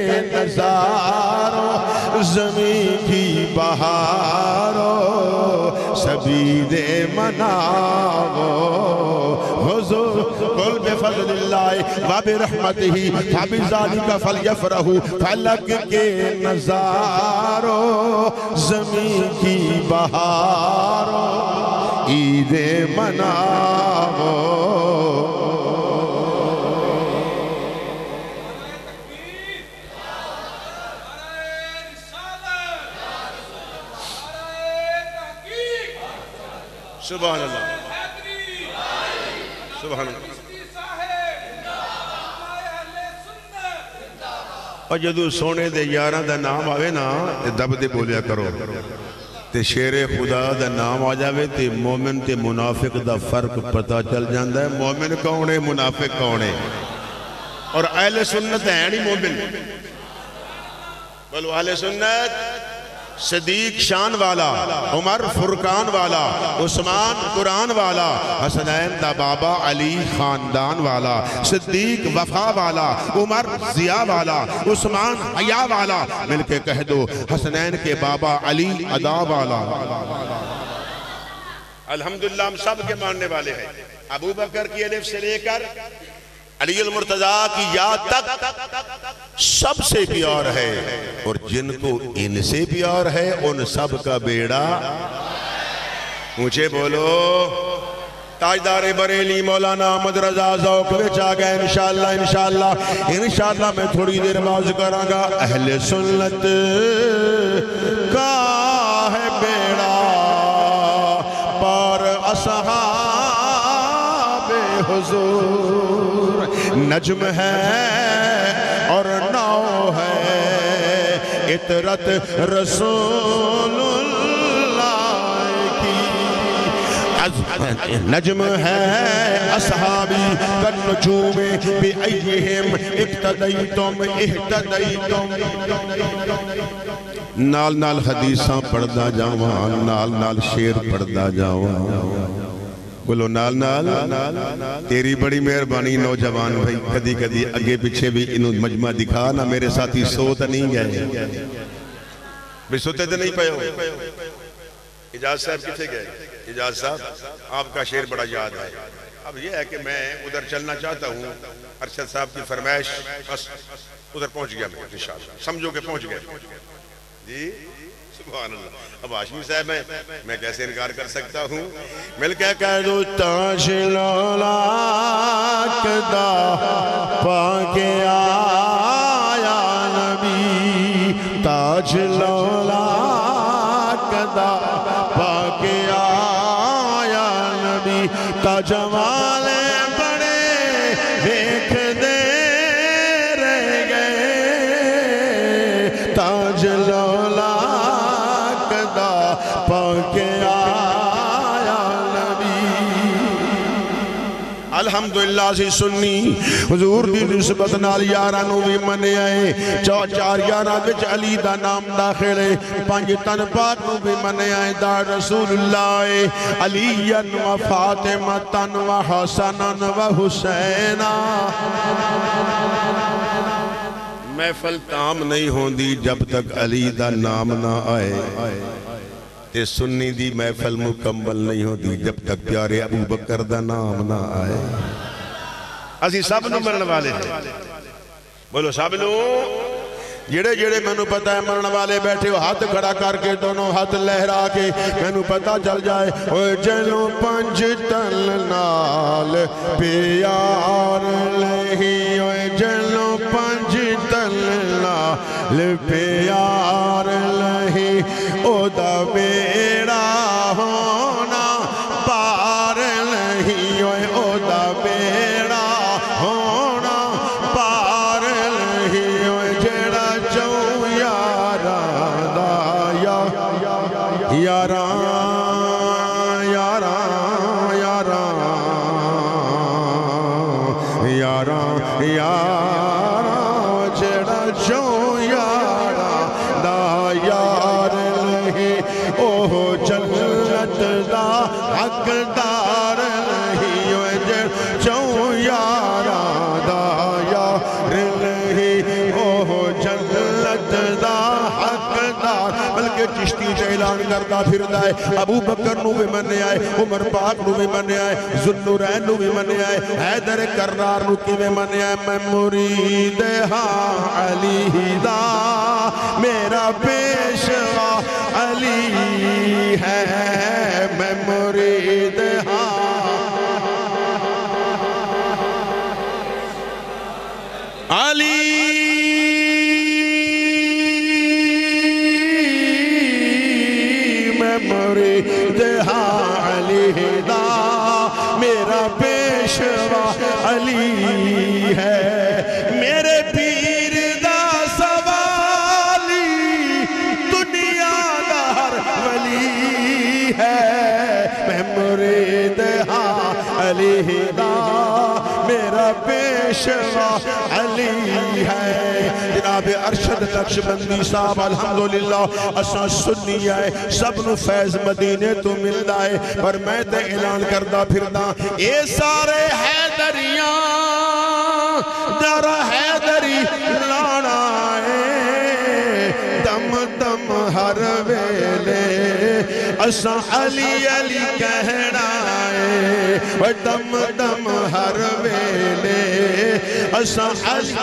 نظاروں زمین کی بہاروں سبھی دے مناو حضور قل بفضل اللہ وبرحمتہ فبذالک فلیفرحوا فلک کے نظاروں زمین کی بہاروں عید مناو سبحان اللہ سبحان اللہ اور جدو سونے دے یاراں دا نام آوے نا دب دے بولیا کرو تے شیر خدا دا نام آ جاوے تے مومن تے منافق دا فرق پتا چل جاندہ ہے مومن کون ہے منافق کون ہے اور اہل سنت ہے نہیں مومن بولو اہل سنت صدیق شان والا عمر فرقان والا عثمان قرآن والا حسنین دا بابا علی خاندان والا صدیق وفا والا عمر ضیاء والا عثمان حیا والا مل کے کہہ دو حسنین کے بابا علی ادا والا الحمدللہ ہم سب کے ماننے والے ہیں ابو بکر کی الف سے لے کر علی المرتضیٰ کی یا تک سب سے پیار ہے اور جن کو ان سے پیار ہے ان سب کا بیڑا مجھے بولو تاجدار بریلی مولانا احمد رضا ذوق وچ آ گئے انشاءاللہ میں تھوڑی دیر باز کراں گا اہل سنت کا ہے بیڑا پر اصحاب حضور نجم ہے اور نو ہے اطرت رسول اللہ کی نجم ہے اصحابی کالنجوم بأیہم اقتدیتم اہتدیتم نال نال حدیثاں پڑھدا جاواں نال شیر پڑھدا جاواں بولو نال تیری بڑی مہربانی نوجوان بھائی کدی کدی اگے پیچھے بھی انہوں مجمع دکھا نہ میرے ساتھی سوتا نہیں گئے بھی سوتے تھے نہیں پہے ہو اجاز صاحب کتھے گئے اجاز صاحب آپ کا شعر بڑا یاد ہے اب یہ ہے کہ میں ادھر چلنا چاہتا ہوں ارشد صاحب کی فرمائش بس ادھر پہنچ گیا میں انشاءاللہ سمجھو کہ پہنچ گئے جی سبحان اللہ اب ہاشمی صاحب میں کیسے انکار کر سکتا ہوں مل کے کہہ دو تاج لالاک دا پاک آیا نبی تاج لالاک دا پاک آیا نبی تاج والے بڑے دیکھ دے رہ گئے تاج پاک آیا نبی الحمدللہ سی سنی حضور دی نسبت نال یارانو بھی منے آئے چار یاران بچ علی دا نام داخلے پانچ تن پاک نو بھی منے آئے دا رسول اللہ علی و فاطمہ و حسن و حسین محفل تام نہیں ہوندی جب تک علی دا نام نہ آئے تے سنی دی محفل مکمل نہیں ہوتی جب تک پیارے ابو بکر دا نام نہ آئے اسی سب نو مرن والے ہیں بولو سب نو جڑے جڑے میں نو پتہ ہے مرن والے بیٹھے ہو ہاتھ کھڑا کر کے دونوں ہاتھ لہرا کے میں نو پتہ چل جائے اوہ جلو پنج تل نال پیار لہی اوہ جلو پنج تل نال پیار لہی او دا بیڑا ہونا پار لہی او دا بیڑا ہونا پار لہی جڑا جو یاران دا یاران یاران یاران یاران جڑا جو یاران دا یار لہی اوہ جنت دا حقدار لہی چوں یاراں دا یار نہیں او جنت دا حقدار بلکہ چشتی اعلان کرتا پھردا ہے ابو بکر نو بھی منیا ہے عمر پاک نو بھی منیا ہے ذوالنورین نو بھی منیا ہے حیدر کرار نو کیویں منیا ہے میں مرید ہاں علی دا میرا پیشوا علی ہے میں مرید ہاں علی میں مرید ہاں علی دا میرا پیشوا علی ہے میرے پیر دا سوالی دنیا دا ہر ولی ہے میں مرید ہاں علی دا میرا پیشوا علی ہے جناب ارشد نقشبندی صاحب الحمدللہ اساں سنی آئے سب نو فیض مدینے تو ملدا ہے پر میں تے اعلان کردہ پھردا اے سارے حیدریاں در حیدری لانا ہے دم دم ہر ویلے اساں علی علی کہنا ہے دم دم ہر ویلے اساں علی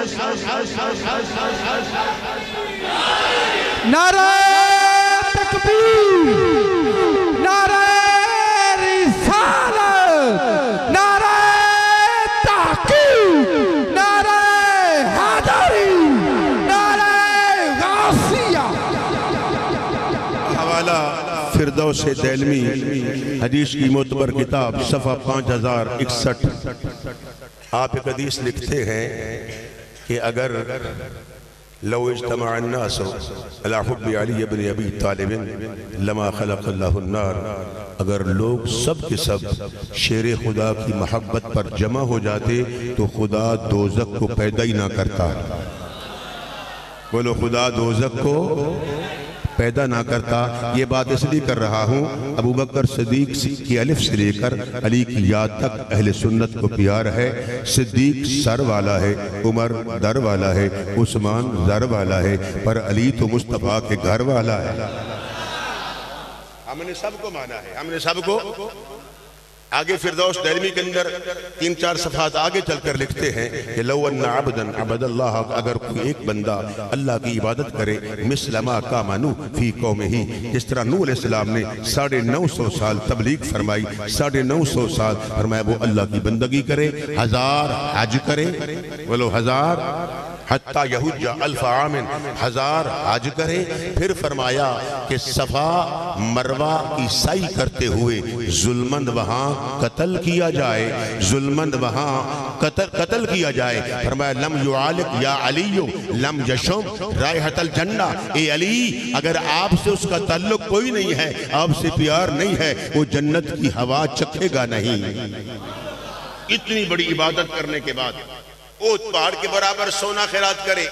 نعرہ تکبیر نعرہ رسالت نعرہ تحقیق نعرہ حیدری نعرہ غوثیہ حوالہ فردوس دیلمی حدیث کی معتبر کتاب صفحہ 5061 آپ ایک حدیث لکھتے ہیں کہ اگر لو اجتمع الناس على حب علی بن ابی طالب لما خلق اللہ النار اگر لوگ سب کے سب شیر خدا کی محبت پر جمع ہو جاتے تو خدا دوزخ کو پیدا ہی نہ کرتا بولو خدا دوزخ کو پیدا نہ کرتا یہ بات اس لیے کر رہا ہوں ابو بکر صدیق کی الف سے لے کر علی کی یاد تک اہل سنت کو پیار ہے صدیق سر والا ہے عمر در والا ہے عثمان در والا ہے پر علی تو مصطفیٰ کے گھر والا ہے ہم نے سب کو مانا ہے ہم نے سب کو آگے فردوس دیلمی کے اندر 3-4 صفحات آگے چل کر لکھتے ہیں کہ لو ان عبدن عبد اللہ اگر کوئی ایک بندہ اللہ کی عبادت کرے مثل ما کامنو فی قومہی جس طرح نوح علیہ السلام نے 950 سال تبلیغ فرمائی 950 سال فرمایا وہ اللہ کی بندگی کرے 1000 حج کرے بولو 1000 حتی یہوجہ الف عام 1000 حج کرے پھر فرمایا کہ صفا مروہ کی سعی کرتے ہوئے ظلمند وہاں قتل کیا جائے ظلمند وہاں قتل کیا جائے فرمایا لم یعالق یا علیو لم یشم رائحت الجنہ اے علی اگر آپ سے اس کا تعلق کوئی نہیں ہے آپ سے پیار نہیں ہے وہ جنت کی ہوا چکھے گا نہیں اتنی بڑی عبادت کرنے کے بعد اوت پہاڑ کے برابر سونا خیرات کرے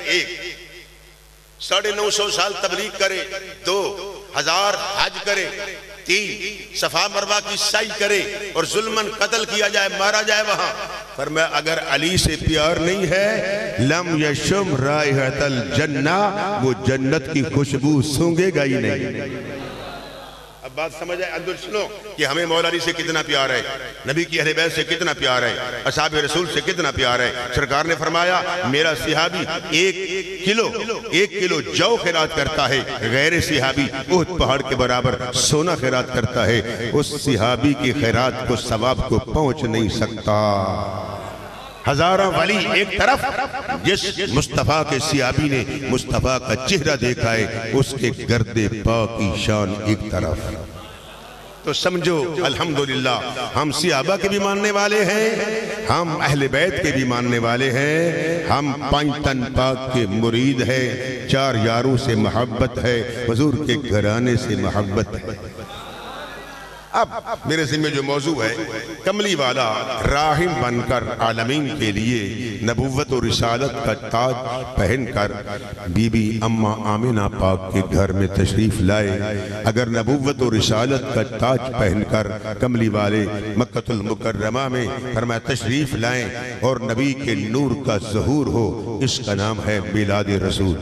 950 سال تبلیغ کرے 2000 حج کرے 3 صفا مروہ کی سعی کرے اور ظلمن قتل کیا جائے مارا جائے وہاں فرمایا اگر علی سے پیار نہیں ہے لم یشم رائحت الجنہ وہ جنت کی خوشبو سونگے گا ہی نہیں اب بات سمجھ آئے اندر سنو کہ ہمیں مولا علی سے کتنا پیار ہے نبی کی اہل بیت سے کتنا پیار ہے اصحاب رسول سے کتنا پیار ہے سرکار نے فرمایا میرا صحابی 1 کلو جو خیرات کرتا ہے غیر صحابی احد پہاڑ کے برابر سونا خیرات کرتا ہے اس صحابی کی خیرات کو ثواب کو پہنچ نہیں سکتا ہزارہ ولی ایک طرف جس مصطفیٰ کے صحابی نے مصطفیٰ کا چہرہ دیکھا ہے اس کے گرد پاک کی شان ایک طرف تو سمجھو الحمدللہ ہم صحابہ کے بھی ماننے والے ہیں ہم اہل بیت کے بھی ماننے والے ہیں ہم 5 تن پاک کے مرید ہیں 4 یاروں سے محبت ہے حضور کے گھرانے سے محبت ہے اب میرے ذمہ جو موضوع ہے، کملی والا راہم بن کر عالمین کے لیے نبوت و رسالت کا تاج پہن کر بی بی اماں آمنہ پاک کے گھر میں تشریف لائے۔ اگر نبوت و رسالت کا تاج پہن کر کملی والے مکہ المکرمہ میں فرمایا تشریف لائیں اور نبی کے نور کا ظہور ہو، اس کا نام ہے میلاد رسول۔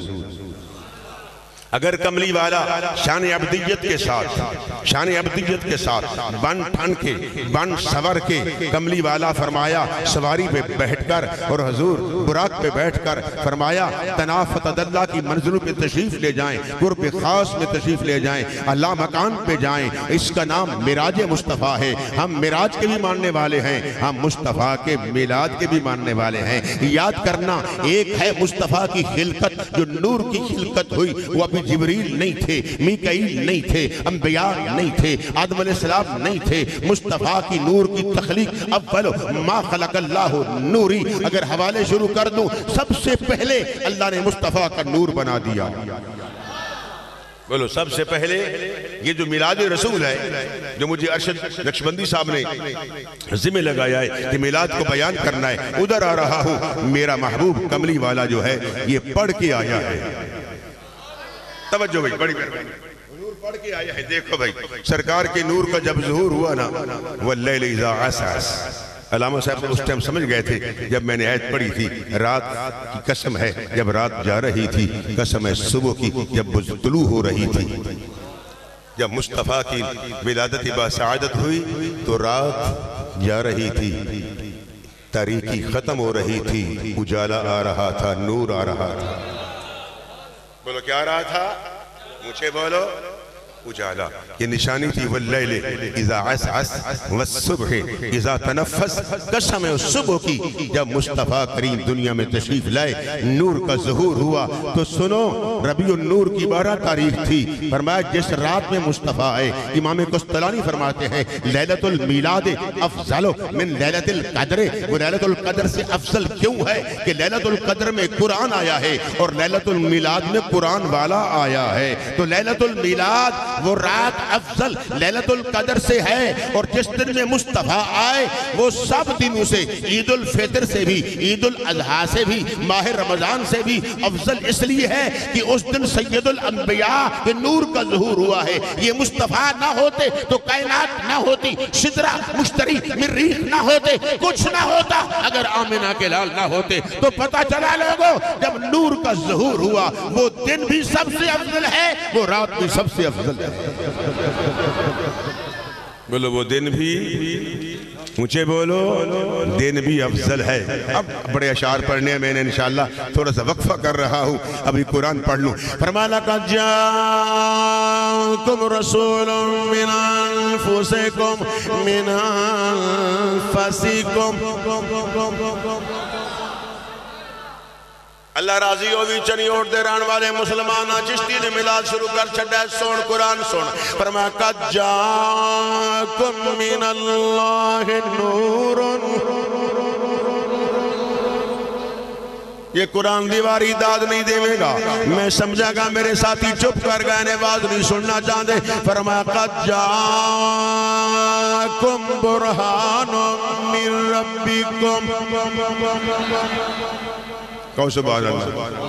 اگر کملی والا شان عبدیت کے ساتھ بن ٹھن کے بن سور کے کملی والا فرمایا سواری پہ بیٹھ کر اور حضور براق پہ بیٹھ کر فرمایا تنافت اللہ کی منزلوں پہ تشریف لے جائیں، قرب خاص میں تشریف لے جائیں، اللہ مکان پہ جائیں، اس کا نام معراج مصطفیٰ ہے۔ ہم معراج کے بھی ماننے والے ہیں، ہم مصطفیٰ کے میلاد کے بھی ماننے والے ہیں۔ یاد کرنا، ایک ہے مصطفیٰ کی خلقت جو نور کی خلقت ہوئی، وہ ابھی جبریل نہیں تھے، میکائیل نہیں تھے، انبیاء نہیں تھے، آدم علیہ السلام نہیں تھے۔ مصطفیٰ کی نور کی تخلیق اول ما خلق اللہ نوری، اگر حوالے شروع کر دوں، سب سے پہلے اللہ نے مصطفیٰ کا نور بنا دیا۔ بولو سب سے پہلے یہ جو میلاد رسول ہے، جو مجھے ارشد نقشبندی صاحب نے ذمہ لگایا ہے کہ میلاد کو بیان کرنا ہے، ادھر آ رہا ہوں، میرا محبوب کملی والا جو ہے یہ پڑھ کے آیا ہے۔ توجہ بھائی، بڑی نور پڑھ کے آیا ہے۔ دیکھو بھائی، سرکار کے نور کا جب ظہور ہوا نا، واللیل اذا عسعس، علامہ صاحب اس ٹائم سمجھ گئے تھے جب میں نے آیت پڑھی تھی، رات کی قسم ہے جب رات جا رہی تھی، قسم ہے صبح کی جب طلوع ہو رہی تھی۔ جب مصطفیٰ کی ولادت باسعادت ہوئی تو رات جا رہی تھی، تاریکی ختم ہو رہی تھی، اجالا آ رہا تھا، نور آ رہا تھا۔ بولو کیا آ رہا تھا؟ مجھے بولو اجالا۔ یہ نشانی تھی واللیل اذا عسعس والصبح اذا تنفس، قسم ہے صبح کی جب مصطفیٰ کریم دنیا میں تشریف لائے، نور کا ظہور ہوا۔ تو سنو، ربیع النور کی 12 تاریخ تھی، فرمایا جس رات میں مصطفیٰ آئے، امام قسطلانی فرماتے ہیں لیلۃ المیلاد افضل من لیلۃ القدر۔ وہ لیلۃ القدر سے افضل کیوں ہے کہ لیلۃ القدر میں قرآن آیا ہے اور لیلۃ المیلاد میں قرآن والا آیا ہے۔ تو لیلۃ المیلاد وہ رات افضل لیلۃ القدر سے ہے، اور جس دن میں مصطفیٰ آئے وہ سب دنوں سے، عید الفطر سے بھی، عید الاضحیٰ سے بھی، ماہ رمضان سے بھی افضل اس لیے ہے کہ اس دن سید الانبیاء کے نور کا ظہور ہوا ہے۔ یہ مصطفیٰ نہ ہوتے تو کائنات نہ ہوتی، شجرہ مشتری مریخ نہ ہوتے، کچھ نہ ہوتا۔ اگر آمنہ کے لال نہ ہوتے تو پتہ چلا لوگوں، جب نور کا ظہور ہوا وہ دن بھی سب سے افضل ہے، وہ رات بھی سب سے افضل ہے۔ بولو وہ دن بھی، مجھے بولو دن بھی افضل ہے۔ اب بڑے اشعار پڑھنے ہیں، میں نے انشاءاللہ تھوڑا سا وقفہ کر رہا ہوں، ابھی قرآن پڑھ لوں۔ فرمایا لَقَدْ جَاءَكُمْ رَسُولٌ مِّنْ أَنفُسِكُمْ مِنْ أَنفُسِكُمْ۔ اللہ راضی ہوئی چنی اوٹ دے ران والے مسلمانہ، چشتی نے ملاد شروع کر چھڑا سون قرآن سون۔ فرمایا قد جاکم من اللہ نور۔ یہ قرآن دیواری داد نہیں دے گا، میں سمجھا گا میرے ساتھی چپ کر گئے نے آواز نہیں سننا چاہتے۔ فرمایا قد جاکم برہان من ربکم۔ کہو سبحان اللہ۔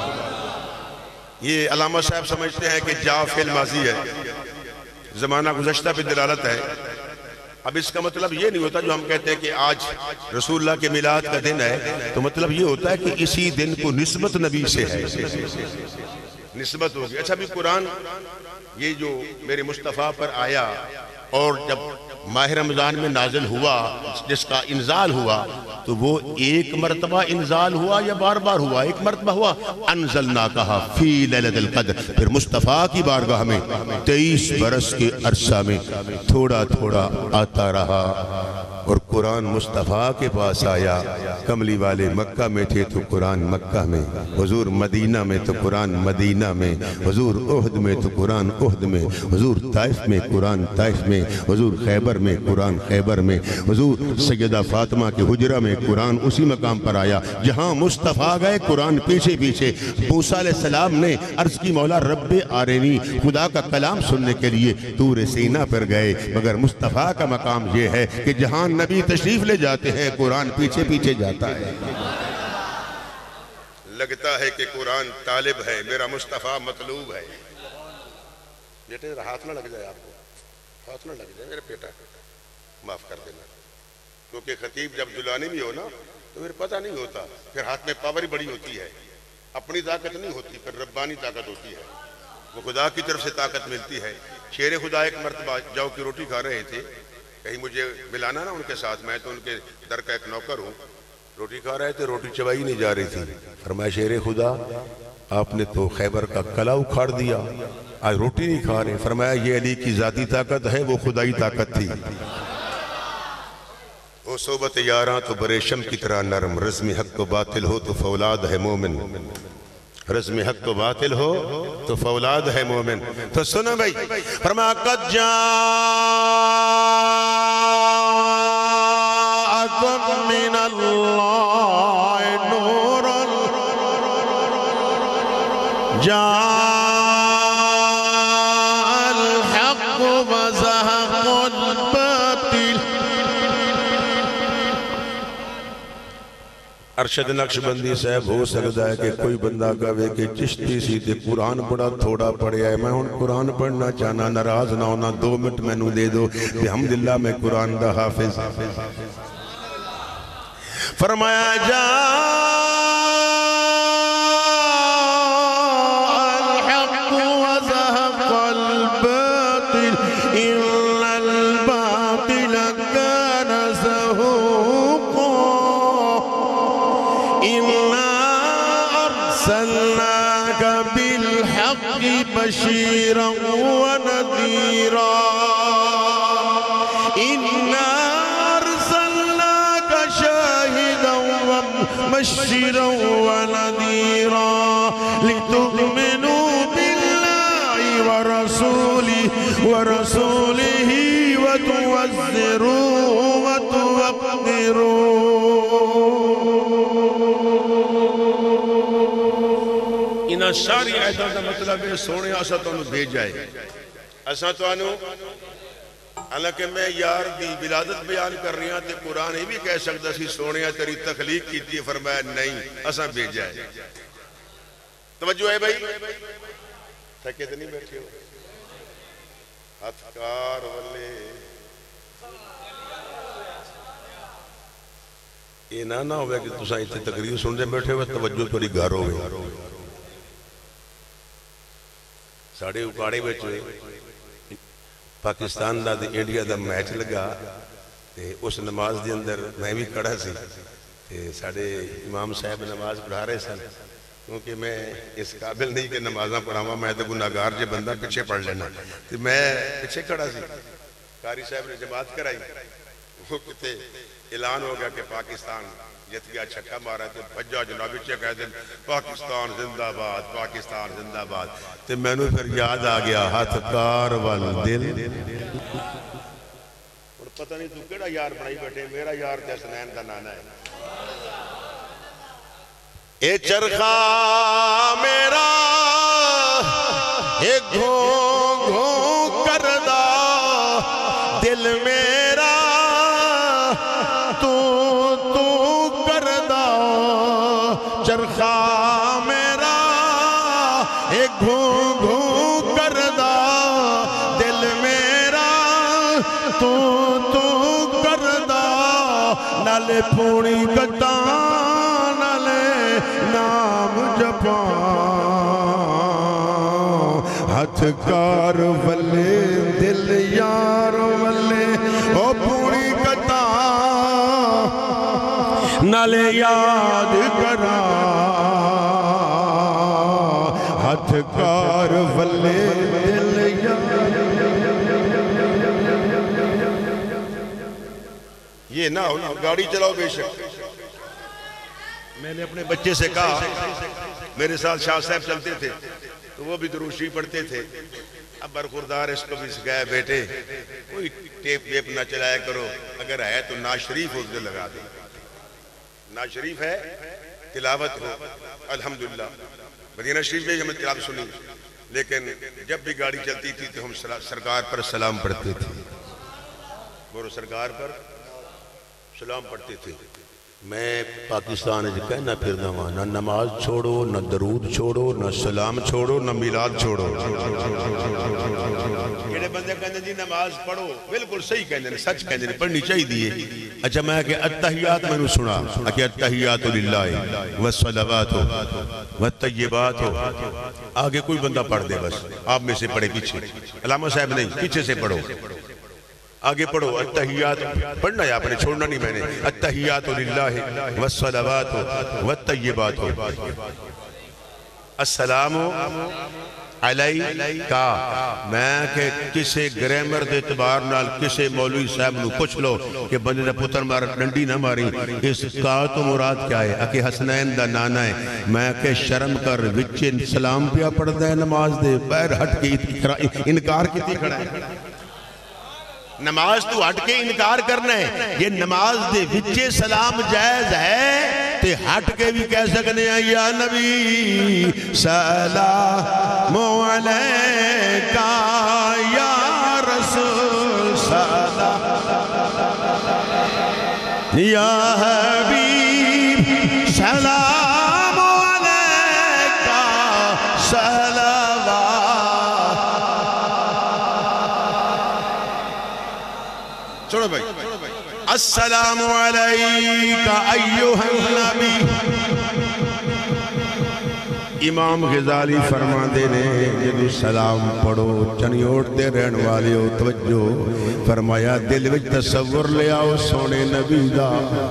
یہ علامہ صاحب سمجھتے ہیں کہ جا فعل ماضی ہے، زمانہ گزشتہ پہ دلالت ہے۔ اب اس کا مطلب یہ نہیں ہوتا جو ہم کہتے ہیں کہ آج رسول اللہ کے میلاد کا دن ہے، تو مطلب یہ ہوتا ہے کہ اسی دن کو نسبت نبی سے ہے، نسبت ہوگی۔ اچھا بھی قرآن یہ جو میرے مصطفیٰ پر آیا اور جب ماہ رمضان میں نازل ہوا، جس کا انزال ہوا، تو وہ ایک مرتبہ انزال ہوا یا بار بار ہوا؟ ایک مرتبہ ہوا، انزلنا کہا فی لیلۃ القدر۔ پھر مصطفیٰ کی بارگاہ میں 23 برس کے عرصہ میں تھوڑا تھوڑا آتا رہا، اور قرآن مصطفیٰ کے پاس آیا. کملی والے مکہ میں تھے تو قرآن مکہ میں، حضور مدینہ میں تو قرآن مدینہ میں، حضور احد میں تو قرآن احد میں، حضور طائف میں قرآن طائف میں، حضور خیبر میں قرآن خیبر میں، حضور سیدہ فاطمہ کے حجرہ میں قرآن اسی مقام پر آیا. جہاں مصطفیٰ گئے قرآن پیچھے پیچھے. موسیٰ علیہ السلام نے عرض کی مولا رب آرینی، خدا کا کلام سننے کے لیے طور سینا پر گئے، مگر مصطفیٰ کا مقام یہ ہے کہ جہاں نبی تشریف لے جاتے ہیں قرآن پیچھے پیچھے جاتا ہے. لگتا ہے کہ قرآن طالب ہے، میرا مصطفیٰ مطلوب ہے. بیٹے ہاتھ نہ لگ جائے، آپ کو ہاتھ نہ لگ جائے میرے بیٹا، معاف کر دینا. کیونکہ خطیب جب جلانی بھی ہو نا تو پھر پتہ نہیں ہوتا، پھر ہاتھ میں پاور بڑی ہوتی ہے. اپنی طاقت نہیں ہوتی، پھر ربانی طاقت ہوتی ہے، وہ خدا کی طرف سے طاقت ملتی ہے. شیر خدا ایک مرتبہ جو کی روٹی کھا رہے تھے، کہیں مجھے ملانا نا ان کے ساتھ، میں تو ان کے در کا ایک نوکر ہوں. روٹی کھا رہے تھے، روٹی چبائی نہیں جا رہی تھی. فرمایا شیر خدا آپ نے تو خیبر کا قلعہ اکھاڑ دیا، آج روٹی نہیں کھا رہے. فرمایا یہ علی کی ذاتی طاقت ہے، وہ خدائی طاقت تھی. وہ صحبت یاراں تو بریشم کی طرح نرم، رزم حق تو باطل ہو تو فولاد ہے مومن. رزم حق تو باطل ہو تو فولاد ہے مومن. تو سنو بھائی، فرمایا قد جاءکم من اللہ نور جاء الحق وزهق الباطل. ارشد نقشبندی صاحب ہو سکتا ہے کہ کوئی بندہ کہے کہ چشتی سیدھے قرآن بڑا تھوڑا پڑھیا ہے، میں ہوں قرآن پڑھنا چاہنا، ناراض نہ ہونا، 2 منٹ میں نو دے دو. الحمدللہ میں قرآن دا حافظ. فرمایا جا الحق وزهق الباطل ان الباطل كان زهوقا إنا أرسلناك بالحق بشيرا ونذيرا. إنا أرسلناك شاهدا ومبشرا ونذيرا لتؤمنوا بالله ورسوله وتوزروه وتوقروه. انہاں ساری آیتاں دا مطلب ہے سونے اساں تانوں بھیجا ہے. اساں تانوں، حالانکہ میں یار دی ولادت بیان کر رہی ہاں تے قرآن ہی بھی کہہ سکتا سی سونے تیری تخلیق کی تھی. فرمایا نہیں، اساں بھیجا ہے. توجہ ہے بھائی؟ تھکے تو نہیں بیٹھے ہو؟ ہتھکار والے یہ نہ ہوئے کہ تساں اتنے تقریر سننے بیٹھے ہوئے توجہ تھوڑی گھر ہوئے. ساڑھے اکاڑے بیٹھے پاکستان دا انڈیا دا میچ لگا، اس نماز دے اندر میں بھی کھڑا سی. ساڑھے امام صاحب نماز پڑھا رہے سن، کیونکہ میں اس قابل نہیں کہ نمازاں پڑھاواں، میں تو گناہگار جے بندہ پیچھے پڑھ لینا. تو میں پیچھے کھڑا سی، قاری صاحب نے جماعت کرائی. وہ کہتے اعلان ہو گیا کہ پاکستان جت گیا، چھکا مارا تو بھجا جنابی چے کہہ دیں پاکستان زندہ باد، پاکستان زندہ باد. تو میں نے پھر یاد آ گیا ہاتھ کار والدل. اور پتہ نہیں تو کیڑا یار بنائی بیٹھے، میرا یار تے حسنین دا نانا ہے. اے چرخا میرا اے گھوں گھوں کردہ دل میرا تو کردہ. چرخا میرا اے گھوں گھوں کردہ دل میرا تو کردہ. نالے پھوڑی گدان نالے نام جپان، ہتھ کار ولے دل یار ولے او پھوڑی گدان نالے یاد کرا. ہتھ کار ولے دل یار. یہ نہ ہو نا، گاڑی چلاؤ بے شک. میں نے اپنے بچے سے کہا، میرے ساتھ شاہ صاحب چلتے تھے تو وہ بھی درود شریف پڑھتے تھے. اب برخوردار اس کو بھی سکھایا، بیٹے کوئی ٹیپ ویپ نہ چلایا کرو، اگر ہے تو نعت شریف اس دے لگا دے. نعت شریف ہے، تلاوت ہو. الحمدللہ مدینہ شریف میں ہمیں تلاوت سنی، لیکن جب بھی گاڑی چلتی تھی تو ہم سرکار پر سلام پڑھتے تھے. گورو سرکار پر سلام پڑھتے تھے. میں پاکستان جو کہنا پھرنا ہوا، نہ نماز چھوڑو، نہ درود چھوڑو، نہ سلام چھوڑو، نہ میلاد چھوڑو. کیڑے بندے کہنے جی نماز پڑھو، بالکل صحیح کہنے ہیں، سچ کہنے ہیں، پڑھنی چاہیے دیئے. اچھا میں کہ التحیات میں نے سنا کہ التحیات للہ والصلوات والطیبات ہو. آگے کوئی بندہ پڑھ دے، بس آپ میں سے پڑھے پیچھے، علامہ صاحب نہیں، پیچھے سے پڑھو. آگے پڑھو التحیات، پڑھنا ہے آپ نے، چھوڑنا نہیں میں نے. التحیات للہ والصلوات والطیبات ہو. السلام علیکہ. میں کہ کسے گریمر دے اعتبار نال کسے مولوی صاحب نو پوچھ لو کہ بندے دا پتر مار ڈنڈی نہ ماری، اس کا تو مراد کیا ہے؟ کہ حسنین دا نانا ہے. میں کہ شرم کر وچے سلام پیا پڑھ دے نماز دے، پیر ہٹ کے انکار کیتی کھڑا ہے. نماز تو ہٹ کے انکار کرنا ہے. یہ نماز دے وچے سلام جائز ہے تے ہٹ کے بھی کہہ سکنے ہیں یا نبی سلام علیکہ یا رسول سلام یا حبیب سلام علیکہ صلوات. چھوڑو بھائی. السلام علیکہ ایوہ النبی. امام غزالی فرما دینے جدو سلام پڑھو چنیوٹ دے رہن والے ہو توجہ فرمایا دل وچ تصور لے آؤ سونے نبی دا.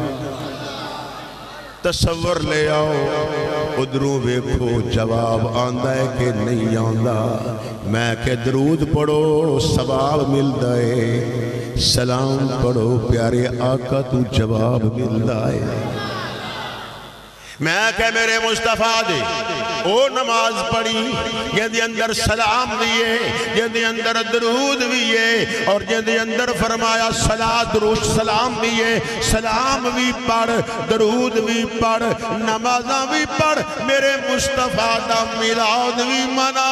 تصور لے آؤ ادھروں ویکھو جواب آندہ ہے کہ نہیں آندہ. میں کہ درود پڑھو ثواب ملدا ہے، سلام پڑھو پیارے آقا تو جواب ملدا ہے. میں کہ میرے مصطفیٰ دے او نماز پڑھی یہ دے اندر سلام دیئے، یہ دے اندر درود دیئے، اور یہ دے اندر فرمایا صلاۃ درود سلام دیئے. سلام بھی پڑھ، درود بھی پڑھ، نمازاں بھی پڑھ، میرے مصطفیٰ دا میلاد بھی منا.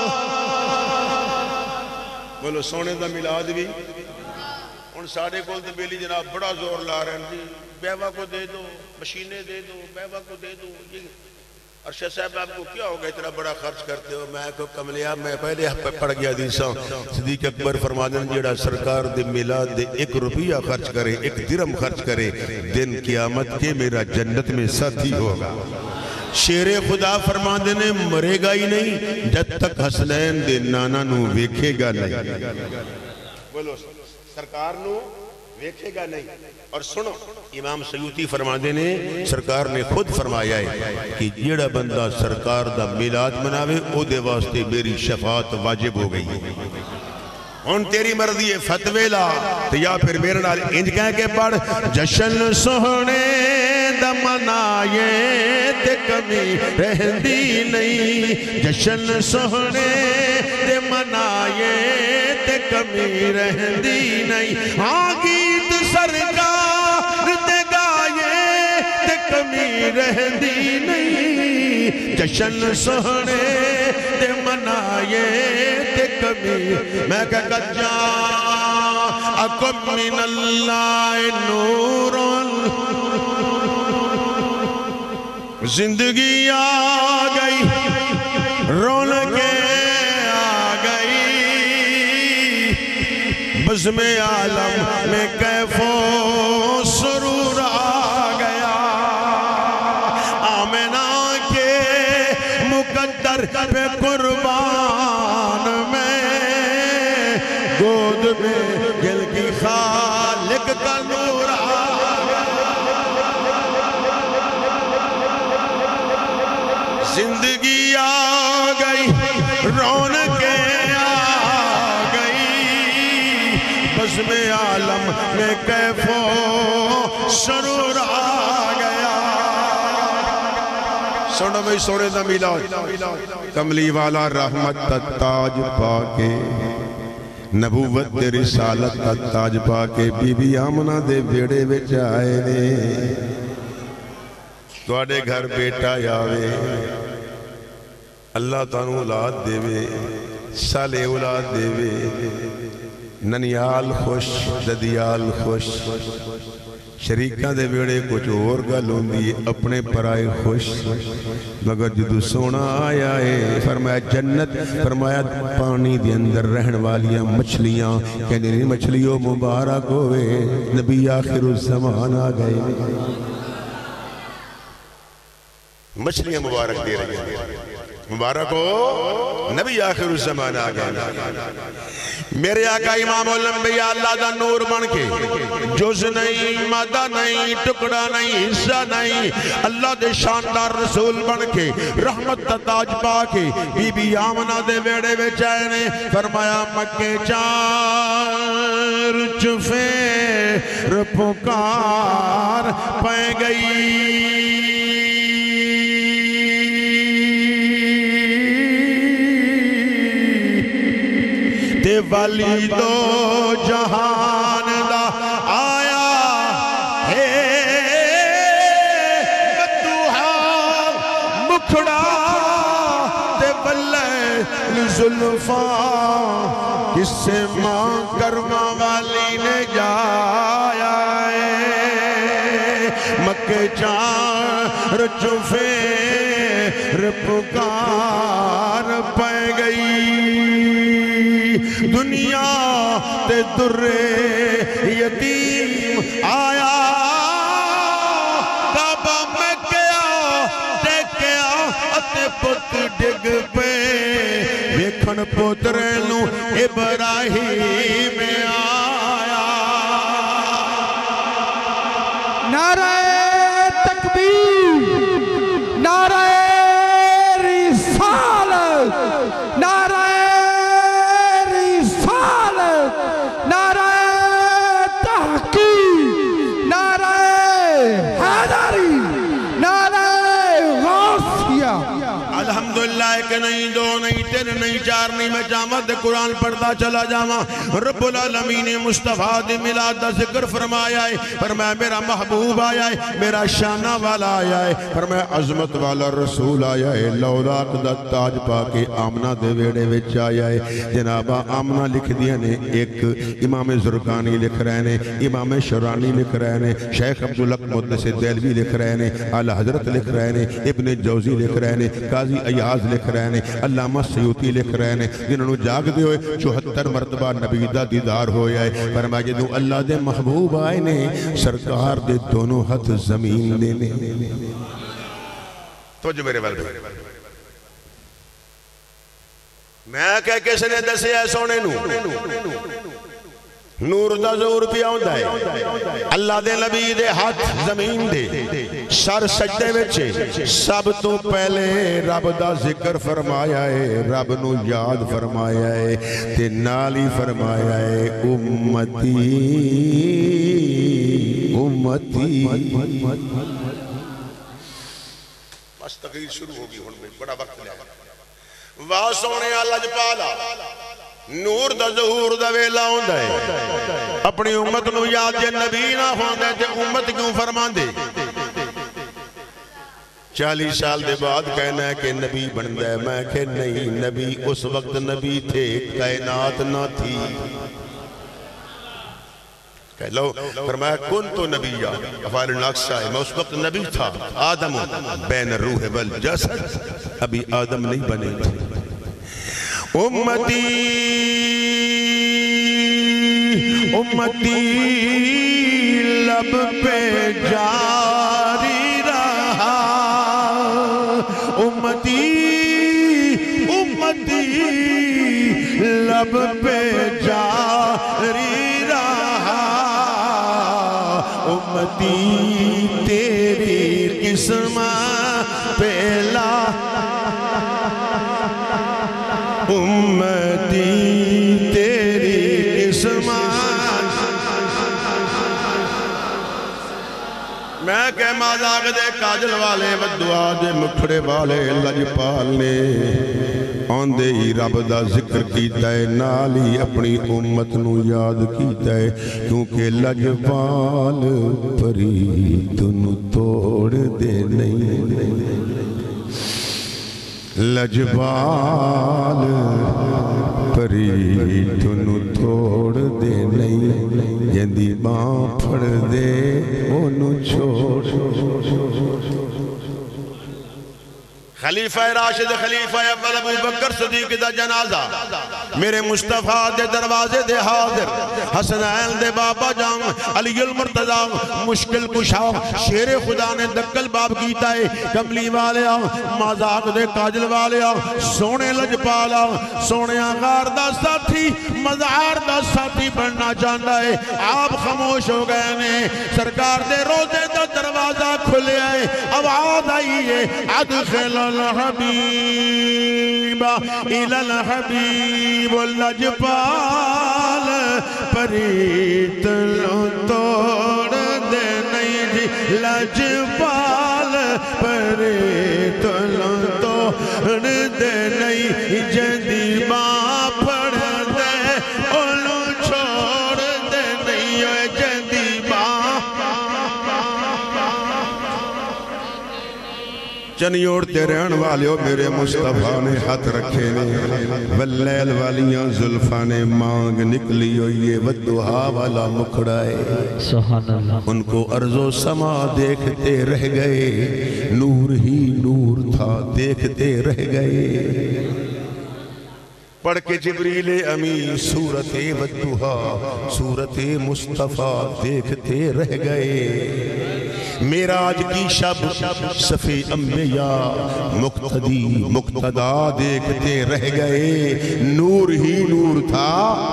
بولو سونے دا میلاد بھی. ان ساڑھے کول دے بیلی جناب بڑا زور لا رہے ہیں جی بیوہ کو دے دو، مشینے دے دو، بیوہ کو دے دو. ارشد صاحب آپ کو کیا ہوگا اتنا بڑا خرچ کرتے ہو؟ میں کو کملیا میں پہلے پڑھ گیا دیساں صدیق اکبر فرما دیں جیڑا سرکار دے میلاد دے 1 روپیہ خرچ کرے، 1 درہم خرچ کرے، دن قیامت کے میرا جنت میں ساتھی ہوگا. شیر خدا فرما دینے مرے گا ہی نہیں جب تک حسنین دے نانا نو ویکھے گا نہیں. بولو سرکار نو ویکھے گا نہیں. اور سنو امام سیوطی فرما دینے سرکار نے خود فرمایا ہے کہ جیڑا بندہ سرکار دا میلاد مناوے او دے واسطے میری شفاعت واجب ہو گئی. ان تیری مرضی فتوے لا تو یا پھر میرے نال انج کہہ کے پڑھ جشن سوہنے دا منائے تے کمی رہندی نہیں. جشن سوہنے دے منائے تے کمی رہندی نہیں. ہاں گیت سرکار تے گائے تے کمی رہندی نہیں. جشن سوہنے دے منائے تے کمی. میں کہا جاءکم من اللہ نور زندگی آ گئی رونقیں آ گئی بزم عالم میں کیف و سرور آ گیا. آمنہ کے مقدر پہ قربان میں گود میں دل کی خالق کا نور آ گیا. زندگی آ گئی رونقیں آ گئی بزم عالم میں کیف و سرور آ گیا۔ سنو بھئی سونے دا میلاد، کملی والا رحمت تا تاج پاکے، نبوت دے رسالت تا تاج پاکے، بی بی آمنہ دے بیڑے وچ آئے نے۔ تواڈے گھر بیٹا یاوے، اللہ تانوں اولاد دے وے، سالے اولاد دے وے، ننیال خوش، ددیال خوش، شریکہ دے بیڑے کچھ اور گل ہوندی اپنے پرائے خوش، مگر جدو سونا آیا ہے فرمایا جنت، فرمایا پانی دے اندر رہن والیاں مچھلیاں، کہنے نہیں مچھلیوں مبارک ہوئے، نبی آخر الزمان آ گئے، مچھلیاں مبارک دے رہی ہیں، مبارک ہو نبی آخر الزمان آ گئے۔ میرے آقا امام الانبیاء اللہ دا نور بن کے، جز نہیں، مادہ نہیں، ٹکڑا نہیں، حصہ نہیں، اللہ دے شاندار رسول بن کے، رحمت تا تاج پا کے، بی بی آمنہ دے ویڑے وچ آئے نے، فرمایا مکے چار چفیر پکار پہ گئی، والی دو جہان دا آیا ہے بدوہا مکھڑا تے بلے زلفاں، کس سے ماں کرما والی نے جایا ہے، مکے چار چفیر پکار پہ گئی، دنیا تے درے یتیم آیا، کعبہ میں کیا ٹیکیا اتے پت ڈگ پہ، ویکھن پوترے نو ابراہیم آیا۔ نعرہ تکبیر، نعرہ رسالت، نعرہ نعرہ تحقیق، نعرہ حیدری، نعرہ غوثیہ۔ الحمدللہ ایک نہیں، دو نہیں، تین نہیں، چار نہیں، میں جامعت قرآن پڑھتا چلا جاما، رب العالمین مصطفیٰ دی میلاد دا ذکر فرمایا ہے، فرمایا میرا محبوب آیا ہے، میرا شانہ والا آیا ہے، فرمایا عظمت والا رسول آیا ہے، لولاک دا تاج پاکے آمنہ دے ویڑے وچ آیا ہے۔ جناب آمنہ لکھ دیا نے، ایک امام زرقانی لکھ رہے نے، امام شرانی لکھ رہے نے، شیخ عبدالحق مقدس دہلوی لکھ رہے نے، اعلی حضرت لکھ رہے نے، ابن جوزی لکھ رہے نے، قاضی ایاز لکھ رہے نے، علامہ سیوطی لکھ رہے نے، جنہوں جاگ دے ہوئے 74 مرتبہ نبی دا دیدار ہویا ہے، فرمایا جدوں اللہ دے محبوب آئے نے، سرکار دے دونوں ہاتھ زمین دے نے۔ تو جو میرے والد میں کہہ کس نے دسے ہے سونے نور نور دا ظہور پیا ہوندا ہے، اللہ دے نبی دے ہاتھ زمین دے، سر سجدے وچ، سب تو پہلے رب دا ذکر فرمایا ہے، رب نو یاد فرمایا ہے، تے نالی فرمایا ہے امتی امتی۔ بس تقریر شروع ہوگی ہن میں بڑا وقت لیا، واہ سونے اللہ جپالا، نور دا ظہور دا ویلا ہوندا ہے، اپنی امت نو یاد جے نبی نہ ہوندا تے امت کیوں فرماندے؟ 40 سال دے بعد کہنا ہے کہ نبی بندا ہے، میں کہ نہیں، نبی اس وقت نبی تھے، کائنات نہ تھی۔ کہ لو فرمایا کن تو نبیہ، افعال الناقصہ ہے، میں اس وقت نبی تھا، آدم بین الروح والجسد، ابھی آدم نہیں بنے تھے۔ امتی امتی لب پہ جاری رہا، امتی امتی لب پہ جاری رہا، امتی تیری قسمت پہلا، امتی تیری قسمت مذاق دے کاجل والے ودعا دے مکھڑے والے لجپال نے آندے ہی رب دا ذکر کیتا ہے نالی اپنی امت نو یاد کیتا ہے کیونکہ لجپال پریت نو توڑ دے نہیں لجپال پریت نو توڑ دے نہیں جندی باں پھڑ دے انو چھوڑ خلیفہ راشد خلیفہ اول ابو بکر صدیق دا جنازہ میرے مصطفیٰ دے دروازے دے حاضر حسنین دے بابا جان علی المرتضی مشکل کشا شیر خدا نے دکل باب کیتا ہے کملی والیا مذاق دے کاجل والیا سونے لجپالا سونے آغار دا ساتھی مزار دا ساتھی بننا چاہتا ہے آپ خاموش ہو گئے نے سرکار دے روزے دا دروازہ کھلے آئے آواز آئی ہے ادخل الحبیب الى الحبیب لجپال پریت نو توڑ دے نہیں جی لجپال پریت نو توڑ دے نہیں جندی باں پھڑ دے انو چھوڑ دے نہیں جندی باں چنیوڑتے رہن والے ہو میرے مصطفیٰ نے ہاتھ رکھے نے واللیل والیاں زلفاں نے مانگ نکلی ہو یہ ودعا والا مکھڑائے سبحان اللہ ان کو ارض و سما دیکھتے رہ گئے نور ہی نور تھا دیکھتے رہ گئے پڑھ کے جبریل امین سورت ودعا سورت مصطفیٰ دیکھتے رہ گئے میراج کی شب صفی انبیاء مقتدی مقتدا دیکھتے رہ گئے نور ہی نور تھا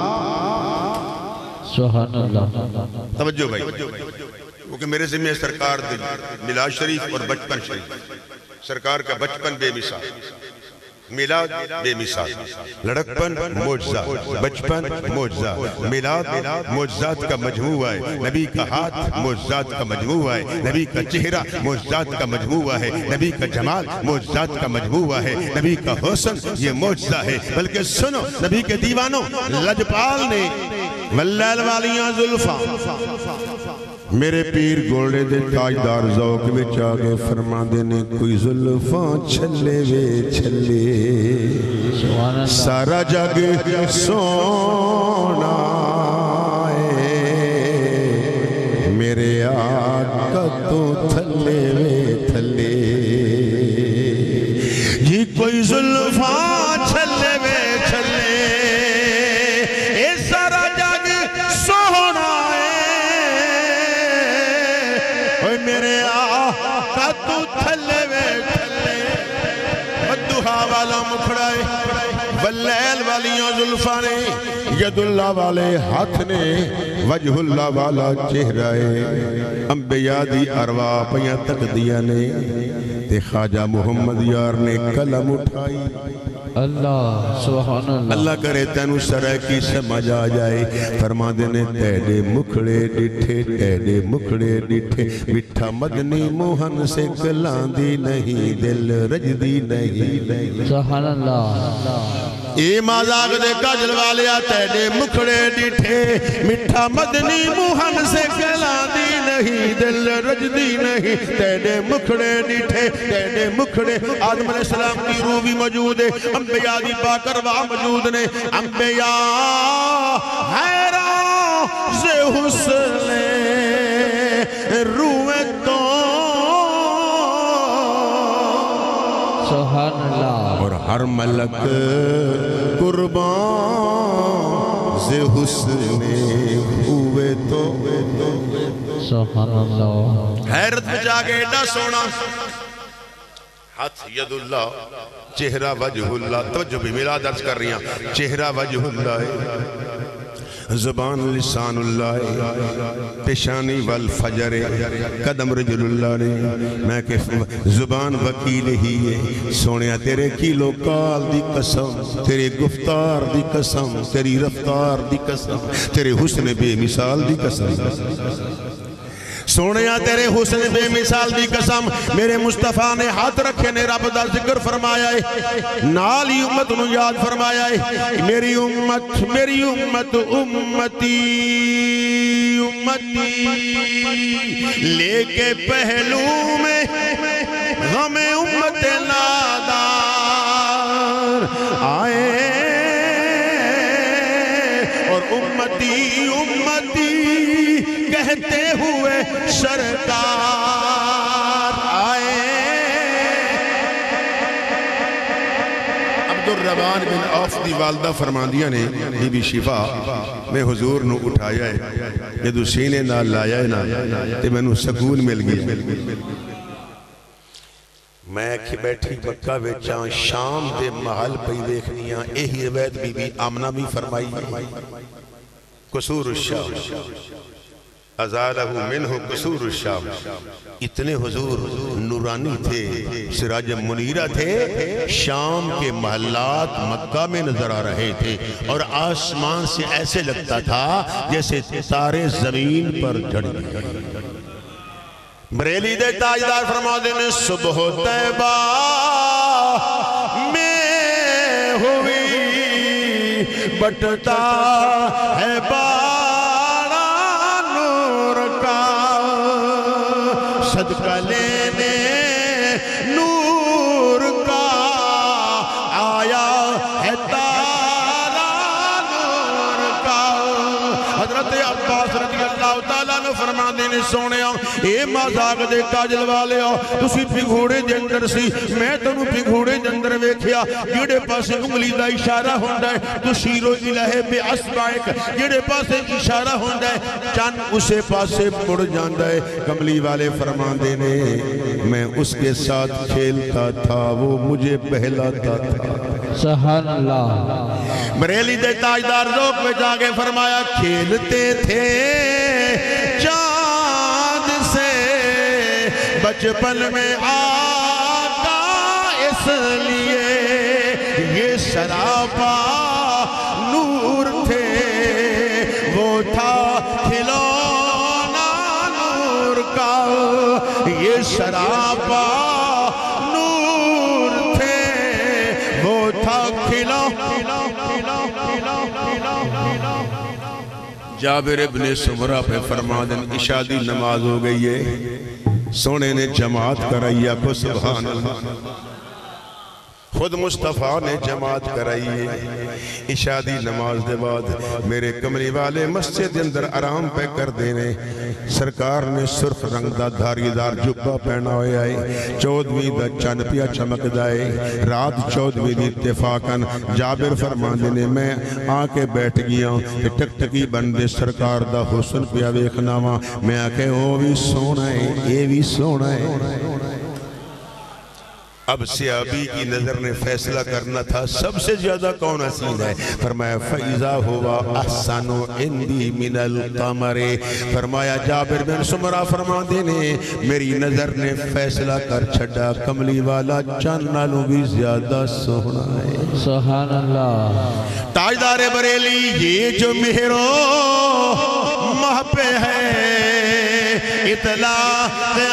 سبحان اللہ توجہ بھائی کیونکہ میرے ذمہ سرکار دی میلاد شریف اور بچپن شریف سرکار کا بچپن بے مثال میلاد بے مثال لڑکپن معجزہ بچپن معجزہ میلاد معجزات کا مجموعہ ہے نبی کا ہاتھ معجزات کا مجموعہ ہے نبی کا چہرہ معجزات کا مجموعہ ہے نبی کا جمال معجزات کا مجموعہ ہے نبی کا حسن یہ معجزہ ہے بلکہ سنو نبی کے دیوانوں لجپال نے واللیل والیاں زلفاں میرے پیر گوڑے دے تاجدار ذوق وچ آگے فرما دینے کوئی زلفاں چھلے وے چھلے سارا جگ سونا ہے میرے آقا تو تھلے وے تھلے جی کوئی زلفاں چھلے وے چھلے اے سارا جگ سونا میرے آقا تو تھلے وے تھلے ودعا والا مکھڑائے واللیل والیاں زلفاں نے ید اللہ والے ہاتھ نے وجہ اللہ والا چہرائے انبیاء دی ارواح پیاں تک دیا نے تے خواجہ محمد یار نے قلم اٹھائی اللہ سبحان اللہ اللہ کرے تینو سرے کی سمجھ آ جائے فرما دینے تیڑے مکھڑے ڈٹھے مٹھا مدنی موہن سے کلان دی نہیں دل رجدی نہیں سبحان اللہ اے مذاق دے کاجل والے تیڑے مکھڑے ڈٹھے مٹھا مدنی موہن سے کلان دی نہیں دل رجدی نہیں تیڑے مکھڑے ڈٹھے تیڑے مکھڑے آدم علیہ السلام کی روح بھی موجود ہے انبیاء دی باکرواہ موجود نے انبیاء حیران سے حسن روح تو سبحان اللہ اور ہر ملک قربان سے حسن ہوئے تو سبحان اللہ حیرت میں جاگے ایڈا سونا ہاتھ ید اللہ چہرہ وجہ اللہ توجہ بھی میرا درس کر رہی ہیں چہرہ وجہ اللہ زبان لسان اللہ پیشانی والفجر قدم رجل اللہ نے میں کہ زبان وکیل ہی ہے سونیا تیرے کیلو کال دی قسم تیرے گفتار دی قسم تیری رفتار دی قسم تیرے حسن بے مثال دی قسم سونیا تیرے حسن بے مثال دی قسم میرے مصطفیٰ نے ہاتھ رکھے نے رب دا ذکر فرمایا ہے نالی امت نو یاد فرمایا ہے میری امت امتی لے کے پہلو میں غم امت نادار آئے اور امتی کہتے ہوئے سرکار آئے عبدالرحمن بن عوف دی والدہ فرماندیاں نے بی بی شفا میں حضور نو اٹھایا ہے جدو سینے نہ لایا ہے نا تے میں نو سکون مل گیا میں کہ بیٹھی مکہ ویچاں شام دے محل پہ دیکھنیاں ایہی روایت بی بی آمنہ بھی فرمائی قصور الشام ازالہ منہ قصور الشام اتنے حضور نورانی تھے سراج منیرہ تھے شام کے محلات مکہ میں نظر آ رہے تھے اور آسمان سے ایسے لگتا تھا جیسے تارے زمین پر جھڑ گئے بریلی دے تاجدار فرما دینے صبح طیبہ میں ہوئی بٹتا ہے بارا نور کا صدقہ لینے نور کا آیا ہے تارا نور کا حضرت عباس رضی اللہ تعالیٰ نے فرما دینے سونے اے مازاق دے کاجل والے تسی پنگھوڑے جندر سی میں تنو پنگھوڑے جندر ویکھیا جڑے پاسے انگلی دا اشارہ ہوندہ ہے تشیرو الہ بے اسبائک جڑے پاسے اشارہ ہوندہ ہے چند اسے پاسے مڑ جاندہ ہے کملی والے فرمان دینے میں اس کے ساتھ کھیلتا تھا وہ مجھے بہلاتا تھا سبحان اللہ بریلی دے تاجدار ذوق میں جاگے فرمایا کھیلتے تھے چاند سے بچپن میں آقا اس لیے یہ سراپا نور تھے وہ تھا کھلونا نور کا یہ سراپا نور تھے وہ تھا کھلونا جابر ابن سمرہ پہ فرمادن عشاء دی نماز ہو گئی ہے سونے نے جماعت کرائی ہے کو سبحان اللہ خود مصطفیٰ نے جماعت کرائی ہے عشاء دی نماز دے بعد میرے کمری والے مسجد اندر آرام پہ کر دینے سرکار نے سرخ رنگ دا دھاری دار جبہ پہنا ہویا ہے چودویں دا چند پیا چمک دائے رات چودویں دی اتفاقاً جابر فرمان دینے میں آکے بیٹھ گیا ٹک ٹکی بندے سرکار دا حسن پیا ویکھنا وا میں آکے او بھی سونا ہے اے بھی سونا ہے اب سیابی کی نظر نے فیصلہ کرنا تھا سب سے زیادہ کون حسین ہے فرمایا فَإِذَا هُوَ أَحْسَنُ عِنْدِي مِنَ الْقَمَرِ فرمایا جابر بن سمرہ فرما دینے میری نظر نے فیصلہ کر چھڑا کملی والا چند نالوں بھی زیادہ سونا ہے سبحان اللہ تاجدار بریلی یہ جو مہرو مہ پہ ہے اطلاع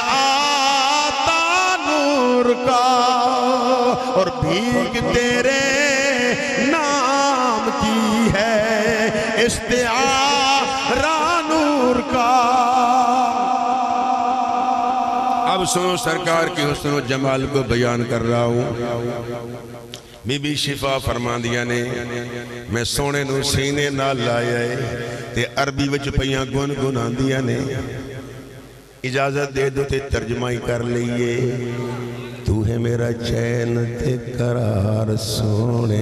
کا اور بھیگ تیرے نام کی ہے استعارہ نور کا اب سنو سرکار کی حسن و جمال کو بیان کر رہا ہوں بی بی شفا فرمان دیا نے میں سونے نو سینے نہ لائے تے عربی وچ پیاں گن گن آن دیا نے اجازت دے دو تے ترجمہ ہی کر لئیے تو ہے میرا چین تے قرار سونے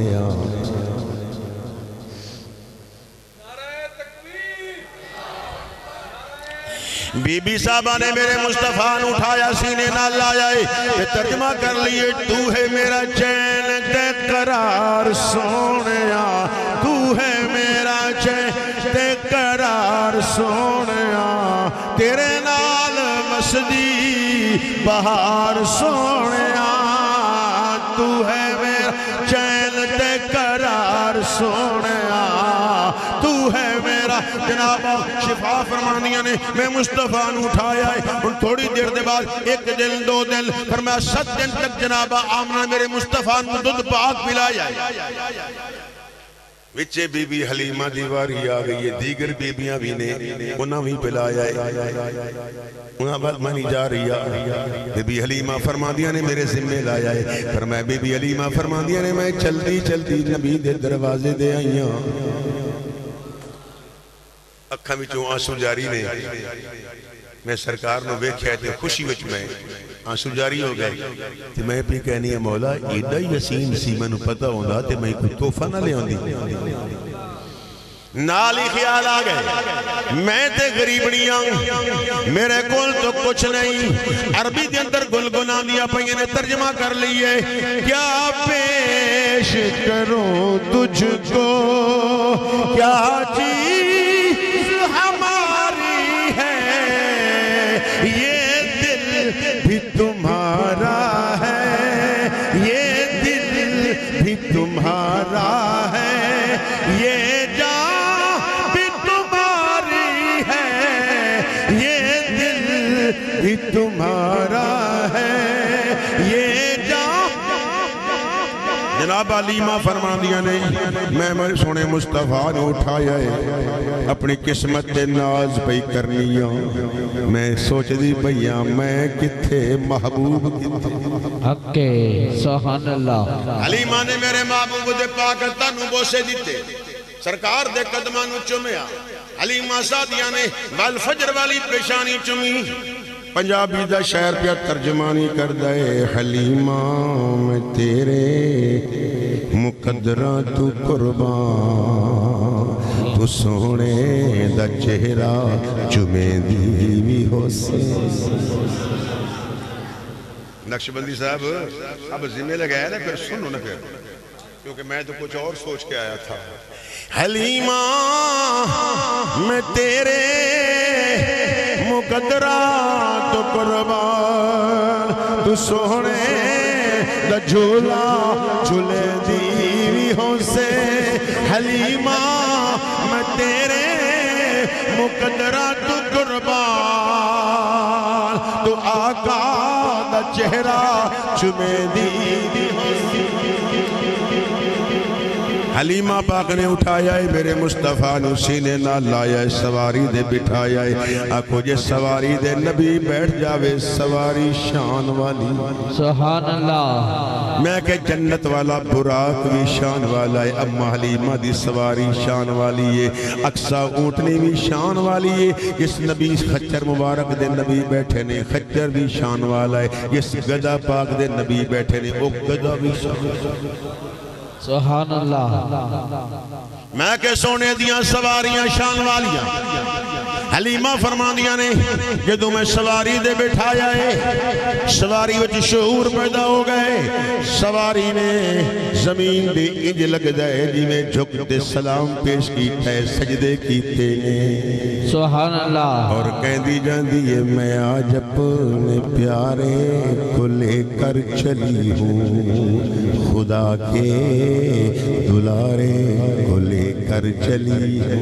بی بی صاحبہ نے میرے مصطفیٰ نے اٹھایا سینے نہ لایا ہے ترجمہ کر لیے تو ہے میرا چین تے قرار سونے تو ہے میرا چین تے قرار سونے تیرے نال مسجدی بہار سونے تو ہے میرا چین تے قرار سونے تو ہے میرا جناب شفا فرمانیاں نے میں مصطفیٰ نو اٹھایا ہے اور تھوڑی دیر دے بعد 1 دن 2 دن فرمایا 7 دن تک جناب آمنہ میرے مصطفیٰ نو دودھ پاک پلایا ہے وچے بی بی حلیمہ دیواری آ گئی ہے دیگر بی بیاں بھی نے انہاں بھی پلایا ہے انہاں بات مانی جا رہی ہے بی بی حلیمہ فرماندیاں نے میرے ذمہ لایا ہے فرمایا بی بی حلیمہ فرماندیاں نے میں چلتی نبی دے دروازے دے آئیاں اکھاں وچوں آنسو جاری نے میں سرکار نو ویکھیا تے خوشی وچ میں آنسو جاری ہو گئے تے میں بھی کہنی ہے مولا ایڈا یسین سی میں نو پتہ ہوندا تے میں کوئی تحفہ نہ لے آندی نالی خیال آ گئے میں تے غریبنیاں میرے کول تو کچھ نہیں عربی دے اندر گلگنا دیا پہیے نے ترجمہ کر لیے کیا پیش کروں تجھ کو کیا چیز ہماری ہے یہ دل بھی تمہارا ہے یہ دل بھی تمہارا ہے یہ جان بھی تمہاری ہے یہ دل بھی تمہارا ہے یہ جان جناب علیمہ فرماندیاں نے میں سونے مصطفیٰ نے اٹھایا ہے اپنی قسمت دے ناز پئی کرنیاں میں سوچ دی بھئیاں میں کتھے محبوب کتھے حق سبحان اللہ علیمہ نے میرے محبوب دے پاکتہ نو بوسے دیتے سرکار دے قدمانو چمیا علیمہ سادیاں نے والفجر والی پیشانی چمی پنجابی دا شہر پہ ترجمانی کر دائے حلیمہ میں تیرے مقدرہ تو قربان تو سونے دا چہرہ چمیں دیوی ہو سے نقشبندی صاحب اب ذمہ لگایا نا پھر سنو نا پھر کیونکہ میں تو کچھ اور سوچ کے آیا تھا حلیمہ میں تیرے مقدرہ تو قربان تو سونے دا جھولا جھولے دیوی ہو سے حلیمہ میں تیرے مقدرہ تو قربان تو آقا دا چہرہ چمے دیوی ہو سے حلیمہ پاک نے اٹھایا ہے میرے مصطفیٰ نے سینے نہ لایا ہے سواری دے بٹھایا ہے آکھو جے سواری دے نبی بیٹھ جاوے سواری شان والی سبحان اللہ میں کہ جنت والا براق بھی شان والا ہے اما حلیمہ دی سواری شان والی ہے اقصا اونٹنی بھی شان والی ہے جس نبی خچر مبارک دے نبی بیٹھے نے خچر بھی شان والا ہے جس گدہ پاک دے نبی بیٹھے نے وہ گدہ بھی شان والا ہے سبحان اللہ میں کہ سونے دیاں سواریاں شان والیاں حلیمہ فرماندیاں نے جدو میں سواری دے بٹھایا ہے سواری وچ شعور پیدا ہو گئے سواری نے زمین دے انج لگ دائے جی میں جھک دے سلام پیش کیتا ہے سجدے کیتے ہیں سبحان اللہ اور کہہ دی جان دیئے میں آج اپنے پیارے کو لے کر چلی ہوں خدا کے دلارے کو لے کر چلی ہوں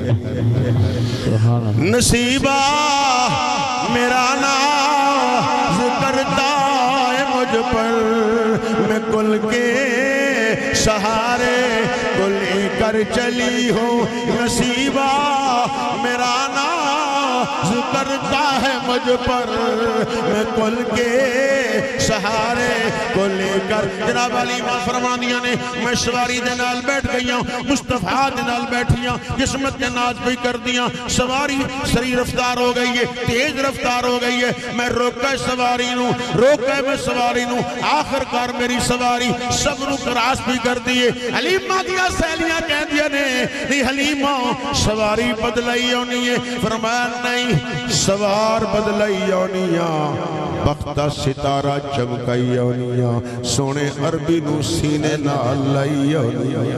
نصیبہ میرا ناز کرتا ہے مجھ پر میں کل کے سہارے کو لے کر چلی ہوں نصیبہ میرا ناز کرتا ہے مجھ پر میں کل کے سہارے کو لے کر جناب علیمہ فرماندیاں نے میں سواری دے نال بیٹھ گئیاں مصطفیٰ دے نال بیٹھیاں قسمت کے ناز بھی کر دیاں سواری سری رفتار ہو گئی ہے تیز رفتار ہو گئی ہے میں روکے سواری نو روکے میں سواری نو آخر کار میری سواری سب نو کراس بھی کر دیئے حلیمہ دیا سہلیاں کہہ دیا نے نہیں حلیمہ سواری بدلائی ہونی ہے فرمایا نہیں سوار بدلائی ہونی ہے بختہ ستارہ چمکائی ہونیاں سونے عربی نو سینے نال لائی ہونیاں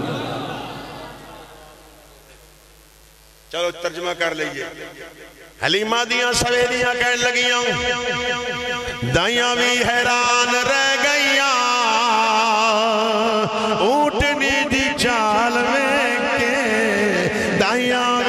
چلو ترجمہ کر لئیے حلیمہ دیاں سویلیاں کہنے لگیاں دائیاں بھی حیران رہ گئیاں اونٹنی دی چال میں کے دائیاں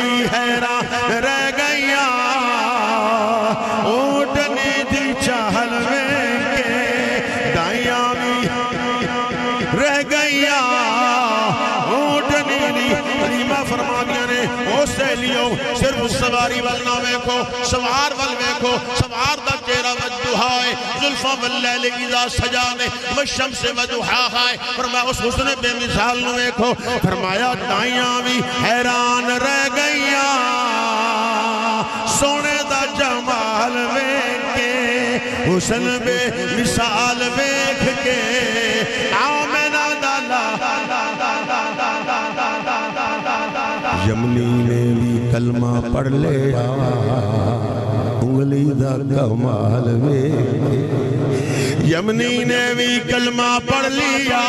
سواری والنا ویکھو سوار وال ویکھو سوار دا چہرہ ودہائے ظلفہ واللیل اذا سجانے والشمس ودہائے فرمایا اس حسن بے مثال نو ویکھو فرمایا دائیاں بھی حیران رہ گئیاں سونے دا جمال ویکھ کے حسن بے مثال ویکھ کے آمینہ دالا یمنی نے بھی کلمہ پڑھ لیا انگلی دا کمال ویکھ یمنی نے بھی کلمہ پڑھ لیا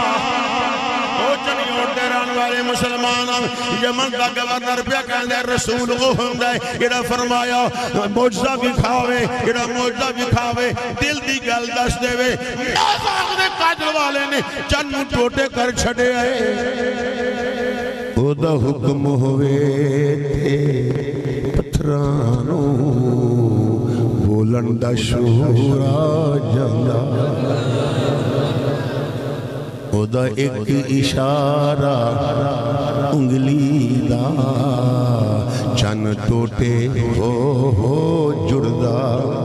والے مسلمان یمن کا گورنر پہ کہندے رسول وہ ہندے ایڈا فرمایا موجزہ بھی کھاوے ایڈا موجزہ بھی کھاوے دل دی گل دس دے وے نوزاق دے قاتل والے نے چند ٹوٹے کر چھڑے آئے او دا حکم ہوئے تھے پتھرانو بولن دا شورا جنگا او دا ایک اشارہ انگلی دا چن ٹوٹے ہو جڑدا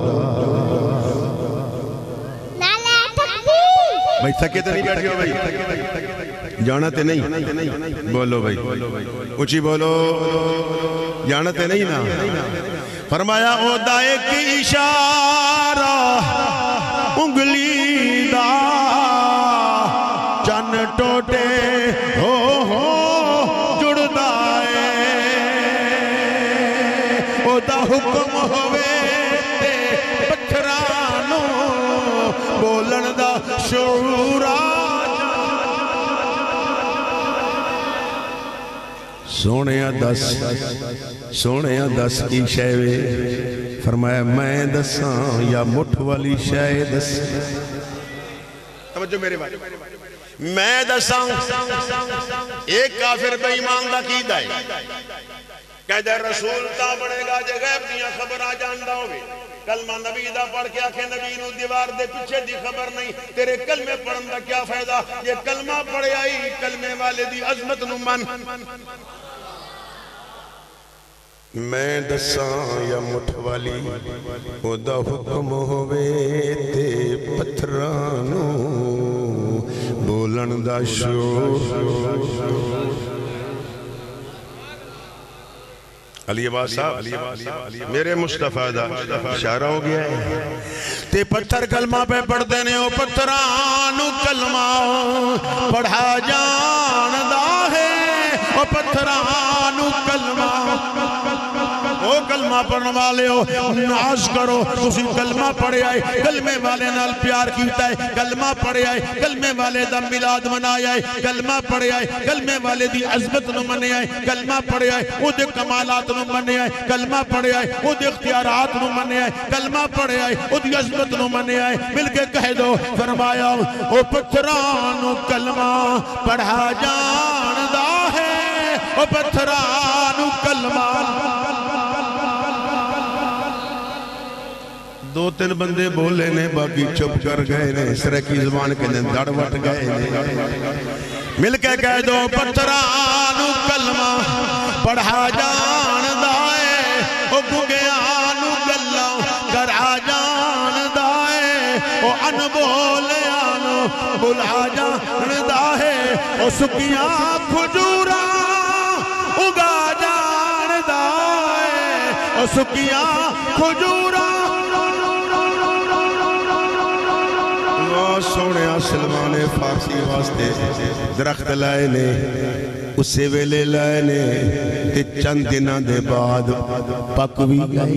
بھائی تھکے تو نہیں بیٹھے ہو بھائی جانا تے نہیں بولو بھائی اچھی بولو جانا تے نہیں نا فرمایا او دا ایک اشارہ انگلی دا چن ٹوٹے ہو جڑدا ہے او دا حکم ہوئے تے پتھرانو بولن دا شعور سونے دس کی شیوے فرمایا میں دساں یا مٹھ والی شے دس توجہ میرے بھائی میں دساں ایک کافر بے ایمان دا کی دائے کہتے رسول تا بڑے گا جے غیب دیاں خبر آ جاندہ ہوئے کلمہ نبی دا پڑھ کے آکھیں نبی نو دیوار دے پچھے دی خبر نہیں تیرے کلمے پڑھن دا کیا فائدہ یہ کلمہ پڑھے آئی کلمے والے دی عظمت نو من میں دساں یا مٹھ والی او دا حکم ہوئے تے پتھرانو بولن دا شعور علی عباس صاحب میرے مصطفیٰ دا اشارہ ہو گیا ہے تے پتھر کلمہ پہ پڑھ دینے او پتھرانو کلمہ پڑھا جاندہ ہے او پتھرانو کلمہ او کلمہ پڑھنے والے ہو ناز کرو تسی کلمہ پڑھے آئے کلمے والے نال پیار کیتا ہے کلمہ پڑھے آئے کلمے والے دا ملاد منائے آئے کلمہ پڑھے آئے کلمے والے دی عظمت نو منے آئے کلمہ پڑھے آئے او دے کمالات نو منے آئے کلمہ پڑھے آئے او دے اختیارات نو منے آئے کلمہ پڑھے آئے او دی عظمت نو منے آئے مل کے کہہ دو فرمایا او پتھرانو کلمہ پڑھا جاندہ ہے او پتھرانو کلمہ دو تین بندے بولے نے باقی چپ کر گئے نے سرے کی زبان کے دن دڑ وٹ گئے نے مل کے کہہ دو پتھرانو کلمہ پڑھا جاندہ ہے او گگیانو گلہ کرا جاندہ ہے او ان بولیانو بلا جاندہ ہے او سکیاں کھجورا اگا جاندہ ہے او سکیاں کھجورا سونے سلمان فارسی واسطے درخت لائے نے اسے ویلے لائے نے تے چند دنوں دے بعد پک بھی گئے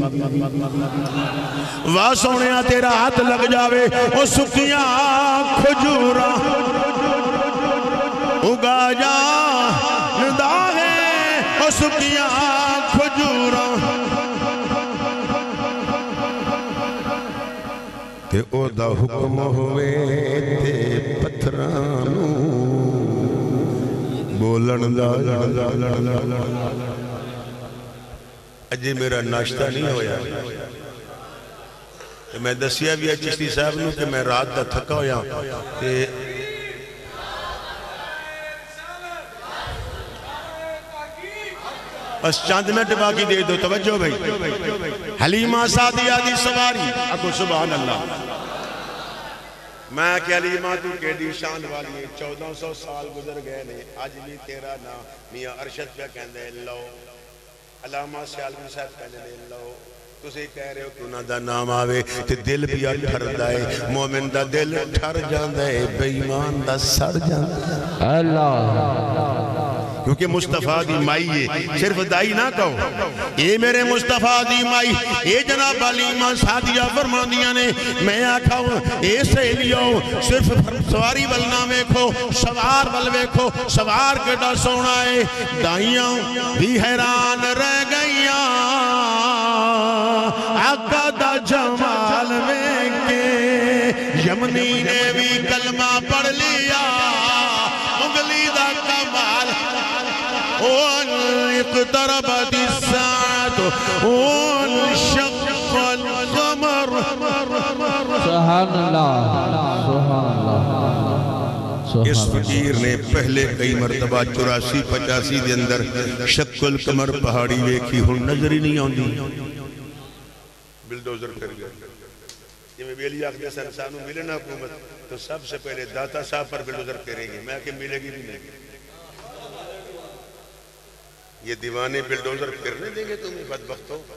واہ سونے تیرا ہاتھ لگ جاوے او سکیاں کھجورا اگا جاندہ ہے او سکیاں کھجورا تے او دا حکم ہوئے تے پتھرانو بولن دا اجے میرا ناشتہ نہیں ہویا میں دسیا بھی ہے چشتی صاحب نو کہ میں رات دا تھکا ہویا تے بس چند منٹ باقی دے دو توجہ بھائی حلیمہ سعدیہ دی سواری اکو سبحان اللہ میں کہ حلیمہ تو کیڑی شان والی ہے 1400 سال گزر گئے نے آج بھی تیرا نام میاں ارشد پہ کہندے لو علامہ سیالوی صاحب کہندے لو تُسے کہہ رہے ہو کہ انہاں دا نام آوے تے دل بھی ٹھر دائے مومن دا دل ٹھر جاندہ ہے بے ایمان دا سڑ جاندہ ہے اللہ کیونکہ مصطفیٰ دی مائی ہے صرف دائی نہ کہو اے میرے مصطفیٰ دی مائی اے جناب حلیمہ سعدیہ فرماندیاں نے میں آکھا ہوں اے سہیلیوں صرف سواری بلنا ویکھو سوار بل ویکھو سوار کیڑا سونا ہے دائیاں بھی حیران رہ گئیاں آقا دا جمال میں کے یمنی نے بھی کلمہ پڑھ لیا انگلی دا کمال اقتربت الساعة وانشق القمر سبحان اللہ سبحان اللہ اس فقیر نے پہلے کئی مرتبہ 84-85 دے اندر شق القمر پہاڑی ویکھی ہن نظر ہی نہیں آندی بلڈوزر کر گیا یہ میں بیلی آخر جیسا انسانوں ملے نا حکومت تو سب سے پہلے داتا صاحب پر بلڈوزر کریں گے میں کہ ملے گی بھی نہیں یہ دیوانے بلڈوزر کرنے دیں گے تمہیں بدبخت ہو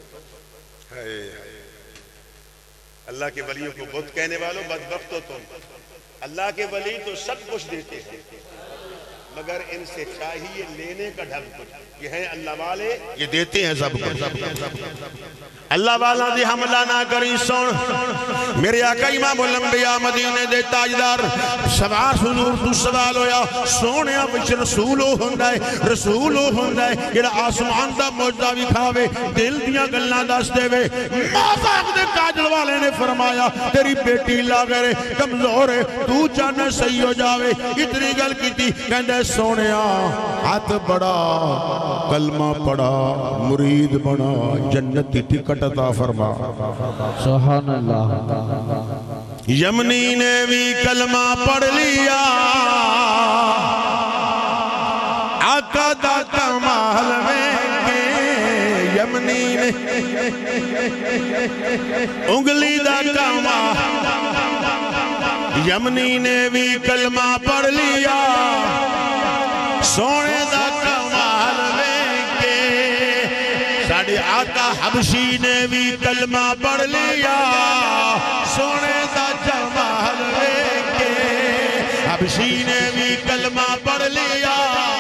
اللہ کے ولیوں کو بت کہنے والوں بدبخت ہو تم اللہ کے ولی تو سب کچھ دیتے ہیں مگر ان سے چاہیے لینے کا ڈھنگ کچھ یہ ہیں اللہ والے یہ دیتے ہیں سب کچھ اللہ والا دی حملہ نہ کری سن میرے آقا امام الانبیاء مدینے دے تاجدار سوار حضور تو سوال ہویا سونے وچ رسول ہوندہ ہے جڑا آسمان دا موجزہ بھی کھاوے دل دیاں گلنا دس دے وے موزاق دے کاجل والے نے فرمایا تیری بیٹی لاغرے کمزور ہے تو چاہنے صحیح ہو جاوے اتنی گل کی تھی کہندے سونے ہاتھ بڑا کلمہ پڑا مرید بنا جنتی ٹکٹ عطا فرما سبحان اللہ یمنی نے بھی کلمہ پڑھ لیا آقا دا کمال میں کے یمنی نے انگلی دا کمال یمنی نے بھی کلمہ پڑھ لیا سونے دا کمال میں کے ساڑھے آقا حبشی نے بھی کلمہ پڑھ لیا سونے دا کمال میں کے حبشی نے بھی کلمہ پڑھ لیا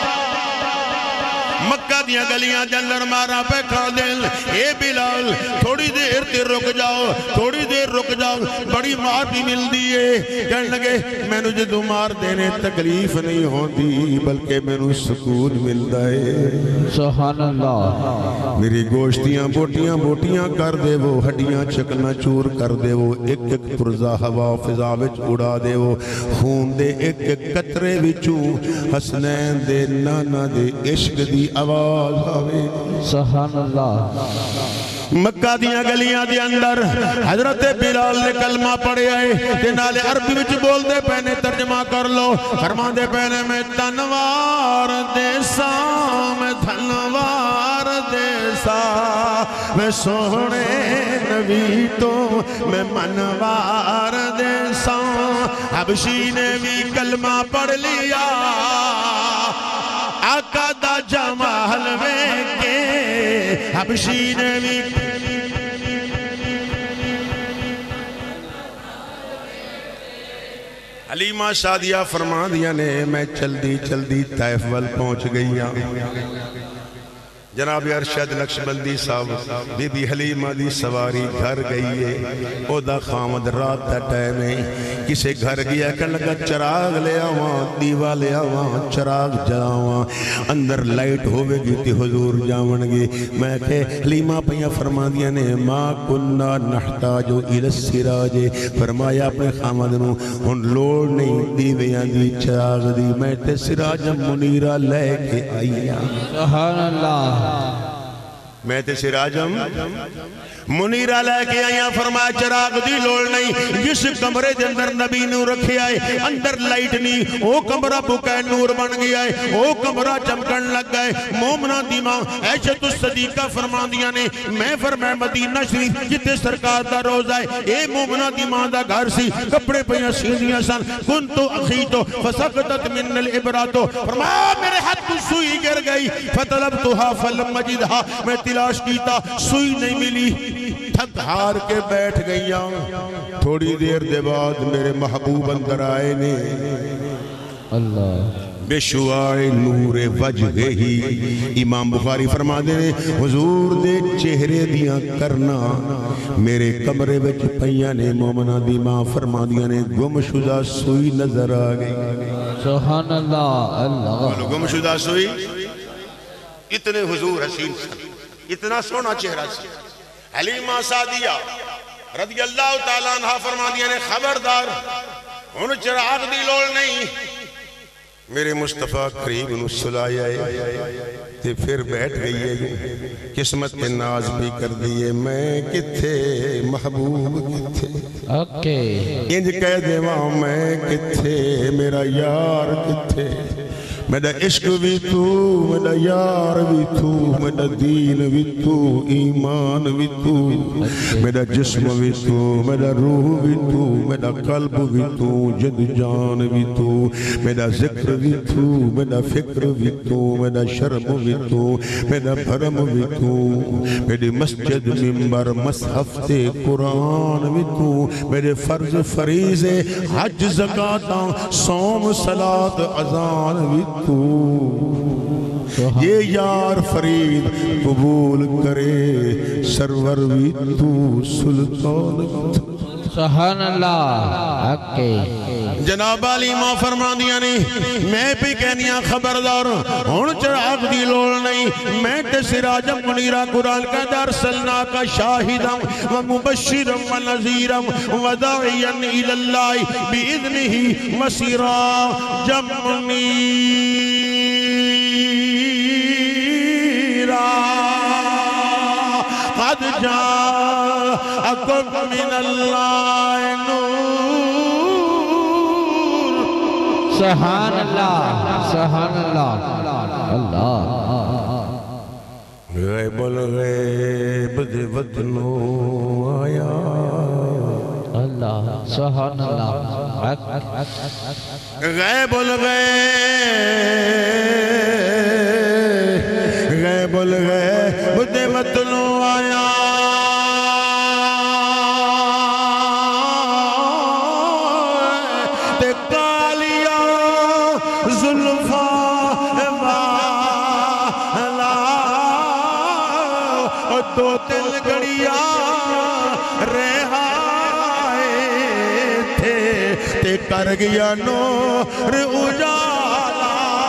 مکہ دیاں گلیاں جنر مارا پہ کھا دل اے بلال تھوڑی دیر تے رک جاؤ بڑی مار بھی مل دیئے کہنے لگے میں نے جدو مار دینے تکلیف نہیں ہوتی بلکہ میں نے سکون مل دائے سبحان اللہ میری گوشتیاں بوٹیاں کر دے وہ ہڈیاں چکنا چور کر دے وہ ایک پرزا ہوا فضا وچ اڑا دے وہ خون دے ایک قطرے وچوں حسنین دے نانا دے عشق دی آواز آوے سبحان اللہ مکہ دیاں گلیاں دے اندر حضرت بلال نے کلمہ پڑھے آئے تے نالے عربی وچ بول دے پہنے ترجمہ کر لو فرما دے پہنے میں تنوار دیسا میں تنوار دیسا میں سونے نبی تو میں منوار دیسا حبشی نے بھی کلمہ پڑھ لیا آقا دا جمال میں کے حبشی نے بھی حلیمہ سعدیہ فرما دیا نے میں چلدی طائف وال پہنچ گئیاں جناب ارشد نقشبندی صاحب بی بی حلیمہ دی سواری گھر گئی ہے او دا خامد رات دا ٹائم ہے کسے گھر گیا کہ لگا چراغ لے آوان دیوا لے آوان چراغ جلاوان اندر لائٹ ہوئے گی تی حضور جاون گی میں کہ حلیمہ پہیا فرما دیا نے ما کننا نحتاجو السراج فرمایا اپنے خامد نو ان لوڑ نہیں دیویاں دی چراغ دی میں تے سراج منیرہ لے کے آئیاں سبحان اللہ میں تے سراجم منیرہ لے کے آیا فرمایا چراغ دی لوڑ نہیں جس کمرے دے اندر نبی نور رکھے آئے اندر لائٹ نہیں او کمرہ بکائے نور بن گیا ہے او کمرہ چمکن لگ گئے مومنہ دیماں عائشہ الصدیقہ فرما دیا نے میں فرمایا مدینہ شریف جتے سرکار دا روز آئے اے مومنہ دیماں دا گھر سی کپڑے پہیاں سیدیاں سن کنتو اخیتو فسقطت من العبراتو فرمایا میرے ہاتھ کو سوئی گر گئی فطلبتها فلم مجدہا میں تلاش کیتا سوئی نہیں ملی تھک ہار کے بیٹھ گئیاں تھوڑی دیر دے بعد میرے محبوب اندر آئے نے اللہ بے شعاع نور وجہ ہی امام بخاری فرما دے حضور دے چہرے دیاں کرنا میرے کمرے وچ پئیاں نے مومنہ دی ماں فرما دیاں نے گم شدہ سوئی نظر آ گئی سبحان اللہ اللہ گم شدہ سوئی اتنے حضور حسین سن اتنا سونا چہرہ سی حلیمہ سعدیہ رضی اللہ تعالیٰ عنہ فرما دیا نے خبردار ان چراغ دی لوڑ نہیں میرے مصطفیٰ قریب انہوں سلایا ہے تے پھر بیٹھ گئی ہے قسمت کے ناز بھی کر دیئے میں کتھے محبوب کتھے اوکے انج کہہ دے وہاں میں کتھے میرا یار کتھے میرا عشق بھی تو میرا یار بھی تو میرا دین بھی تو ایمان بھی تو میرا جسم بھی تو میرا روح بھی تو میرا قلب بھی تو جد جان بھی تو میرا ذکر بھی تو میرا فکر بھی تو میرا شرم بھی تو میرا بھرم بھی تو میری مسجد منبر مصحف تے قرآن بھی تو میرے فرض فریضے حج زکاة صوم صلاة اذان بھی تو یہ یار فرید قبول کرے سرور بھی تو سلطان بھی تو سبحان اللہ اوکے جناب علی ماں فرما دیا نہیں میں بھی کہنیاں خبردار ہون چراغ دی لوڑ نہیں میں تے سراجم منیرہ قرآن کا در سلنا کا شاہدم و مبشرم و نظیرم و داعین الاللہ بیذنہی و سراجم منیرہ قد جاءکم من اللہ نور سبحان اللہ سبحان اللہ اللہ غیب الغیب دے وطنو آیا اللہ سبحان اللہ غیب الغیب دے وطنو آیا تے کالیا زلفا والا دو تل گڑیا رہائے تھے تے کر گیا نور اجالا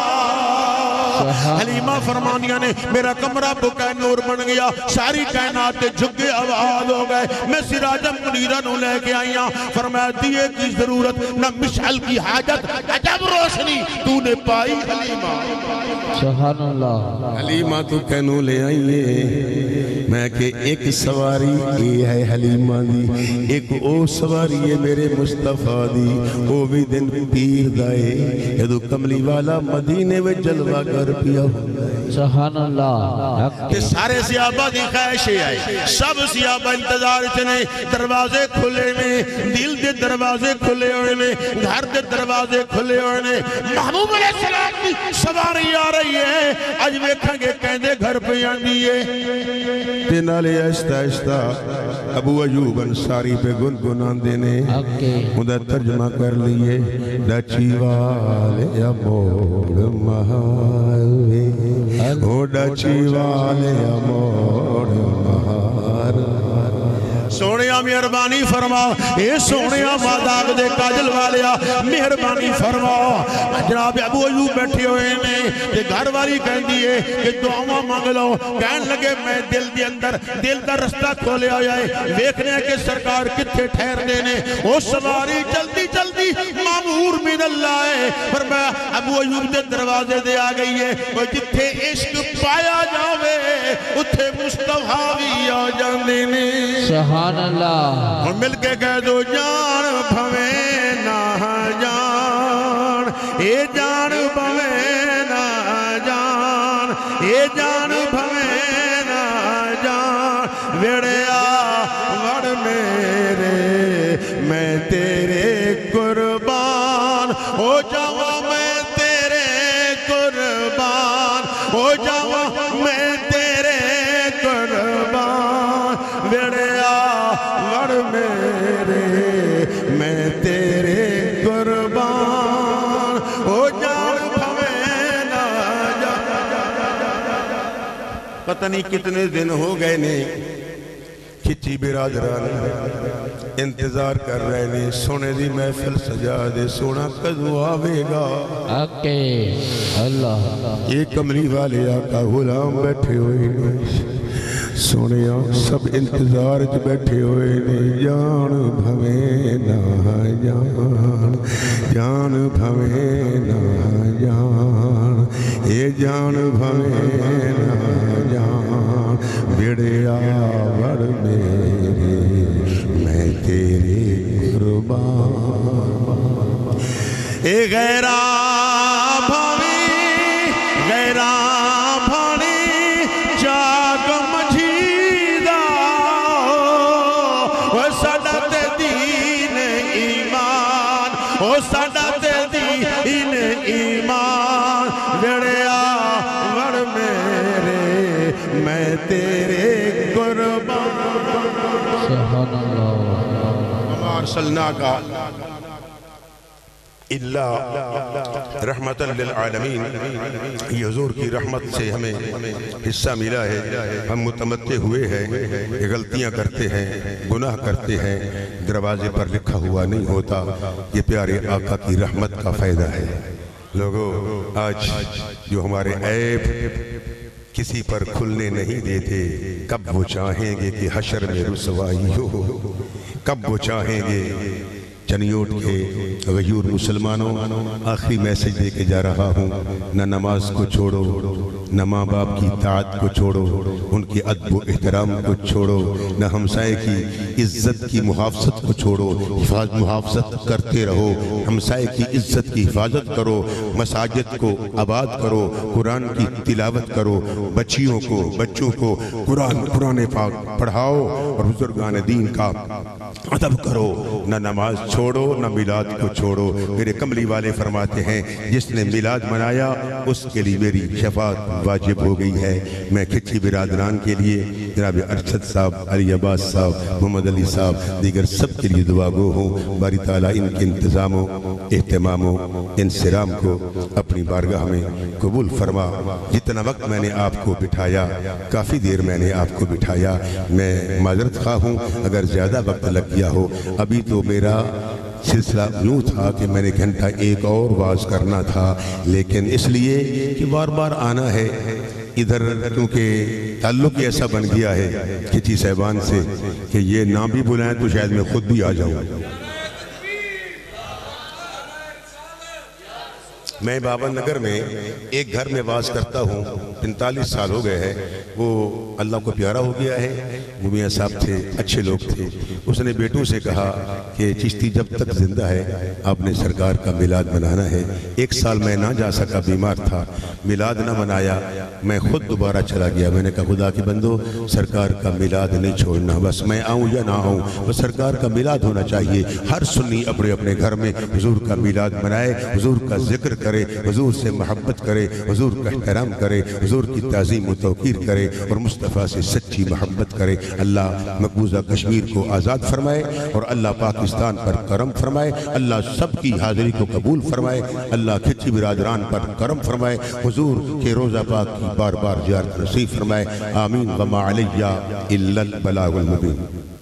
حلیمہ فرمانیہ نے میرا کمرہ بکائے نور بن گیا ساری کائنات جھگے آباد ہو گئے میں سراجم منیرہ نو لے کے آئیاں فرمایا دیئے کی ضرورت نہ مشعل کی حاجت عجب روشنی تو نے پائی حلیمہ سبحان اللہ حلیمہ تو کہنو لے آئیے میں کہ ایک سواری یہ ہے حلیمہ دی ایک او سواری ہے میرے مصطفیٰ دی وہ بھی دن پیر دائے یہ تو کملی والا مدینے میں جلوہ کر پیا سبحان اللہ کہ سارے صحابہ دی خواہشیں آئے سب صحابہ انتظار چنے دروازے کھلے نے دل دے دروازے کھلے ہوئے نے گھر دے دروازے کھلے ہوئے نے محبوب علیہ السلام کی سواری آ رہی ہے آج ویکھیں گے کہندے گھر پہ آندی ہے تینالے آہستہ آہستہ ابو ایوب انصاری پہ گنگنان دینے مدہ ترجمہ کر لیے ڈچی والے اموڑ مہاروے او ڈچی والے اموڑ مہاروے سونیا مہربانی فرما اے سونیا ماداغ دے کاجل والیا مہربانی فرما جناب ابو ایوب بیٹھے ہوئے نے تے گھر والی کہن دیئے کہ دعاواں مانگ لو کہن لگے میں دل دی اندر دل دا رستہ کھولے آئے ویکھنے کہ سرکار کتھے ٹھہر دینے او سواری جلدی جلدی مامور من اللہ ہے فرمایا ابو ایوب دے دروازے دے آ گئی ہے وہ جتھے عشق پایا جاوے اتھے مصطفیٰ بھی آ جاندے نے سبحان اللہ اور مل کے کہہ دو جان بھویں نہ جان اے جان بھویں نہ جان اے جان بھویں نہ جان ویڑیا وڑ میرے میں تیرے قربان ہو جاواں میں تیرے قربان ہو جاواں میں تیرے قربان ویڑیا وڑ میرے میں تیرے قربان ہو جان بھویں نہ جان پتہ نہیں کتنے دن ہو گئے نے کھچی برادران انتظار کر رہے نے سونے دی محفل سجا دے سونا کدو آوے گا اوکے اللہ یہ کملی والے آقا غلام بیٹھے ہوئے نے سونیا سب انتظار جو بیٹھے ہوئے نے جان بھویں نہ جان جان بھویں نہ جان اے جان بھویں نہ جان بیڑیا وڑ میرے میں تیرے قربان اے غیرہ بھویں غیرہ بھویں جاگ مجھیدہ وہ ساڈا تے دین ایمان وہ ساڈا تے دین ایمان ویڑیا وڑ میرے میں تیرے قربان سبحان اللہ وما ارسلناک اللہ رحمت للعالمین یہ حضور کی رحمت سے ہمیں حصہ ملا ہے ہم متمتع ہوئے ہیں یہ غلطیاں کرتے ہیں گناہ کرتے ہیں دروازے پر لکھا ہوا نہیں ہوتا یہ پیارے آقا کی رحمت کا فائدہ ہے لوگوں آج جو ہمارے عیب کسی پر کھلنے نہیں دیتے کب وہ چاہیں گے کہ حشر میں رسوائی ہو کب وہ چاہیں گے چنیوٹ کے غیور مسلمانوں آخری میسج دے کے جا رہا ہوں نہ نماز کو چھوڑو نہ ماں باپ کی اطاعت کو چھوڑو ان کے ادب و احترام کو چھوڑو نہ ہمسائے کی عزت کی محافظت کو چھوڑو محافظت کرتے رہو ہمسائے کی عزت کی حفاظت کرو مساجد کو آباد کرو قرآن کی تلاوت کرو بچیوں کو بچوں کو قرآن پاک پڑھاؤ اور بزرگان دین کا ادب کرو نہ نماز چھوڑو نہ میلاد کو چھوڑو میرے کملی والے فرماتے ہیں جس نے میلاد منایا اس کے لیے میری شفاعت واجب ہو گئی ہے میں کھچی برادران کے لیے جناب ارشد صاحب علی عباس صاحب محمد علی صاحب دیگر سب کے لیے دعا گو ہوں باری تعالیٰ ان کے انتظام و اہتمام و انصرام کو اپنی بارگاہ میں قبول فرما جتنا وقت میں نے آپ کو بٹھایا کافی دیر میں نے آپ کو بٹھایا میں معذرت خواہ ہوں اگر زیادہ وقت لگ گیا ہو ابھی تو میرا سلسلہ یوں تھا کہ میں نے گھنٹہ ایک اور واز کرنا تھا لیکن اس لیے کہ بار بار آنا ہے ادھر کیونکہ تعلق ایسا بن گیا ہے کھچی صاحبان سے کہ یہ نہ بھی بلائیں تو شاید میں خود بھی آ جاؤں میں بابا نگر میں ایک گھر میں واز کرتا ہوں 45 سال ہو گئے ہیں وہ اللہ کو پیارا ہو گیا ہے وہ میاں صاحب تھے اچھے لوگ تھے اس نے بیٹوں سے کہا کہ چشتی جب تک زندہ ہے آپ نے سرکار کا میلاد منانا ہے 1 سال میں نہ جا سکا بیمار تھا میلاد نہ منایا میں خود دوبارہ چلا گیا میں نے کہا خدا کی بندو سرکار کا میلاد نہیں چھوڑنا بس میں آؤں یا نہ آؤں بس سرکار کا میلاد ہونا چاہیے ہر سنی اپنے اپنے گھر میں حضور کا میلاد منائے حضور کا ذکر کرے حضور سے محبت کرے حضور کا احترام کرے حضور کی تعظیم و توقیر کرے اور مصطفیٰ سے سچی محبت کرے اللہ مقبوضہ کشمیر کو آزاد فرمائے اور اللہ پاکستان پر کرم فرمائے اللہ سب کی حاضری کو قبول فرمائے اللہ کھچی برادران پر کرم فرمائے حضور کے روزہ پاک کی بار بار زیارت نصیب فرمائے آمین وما علیہ الا البلاغ المبین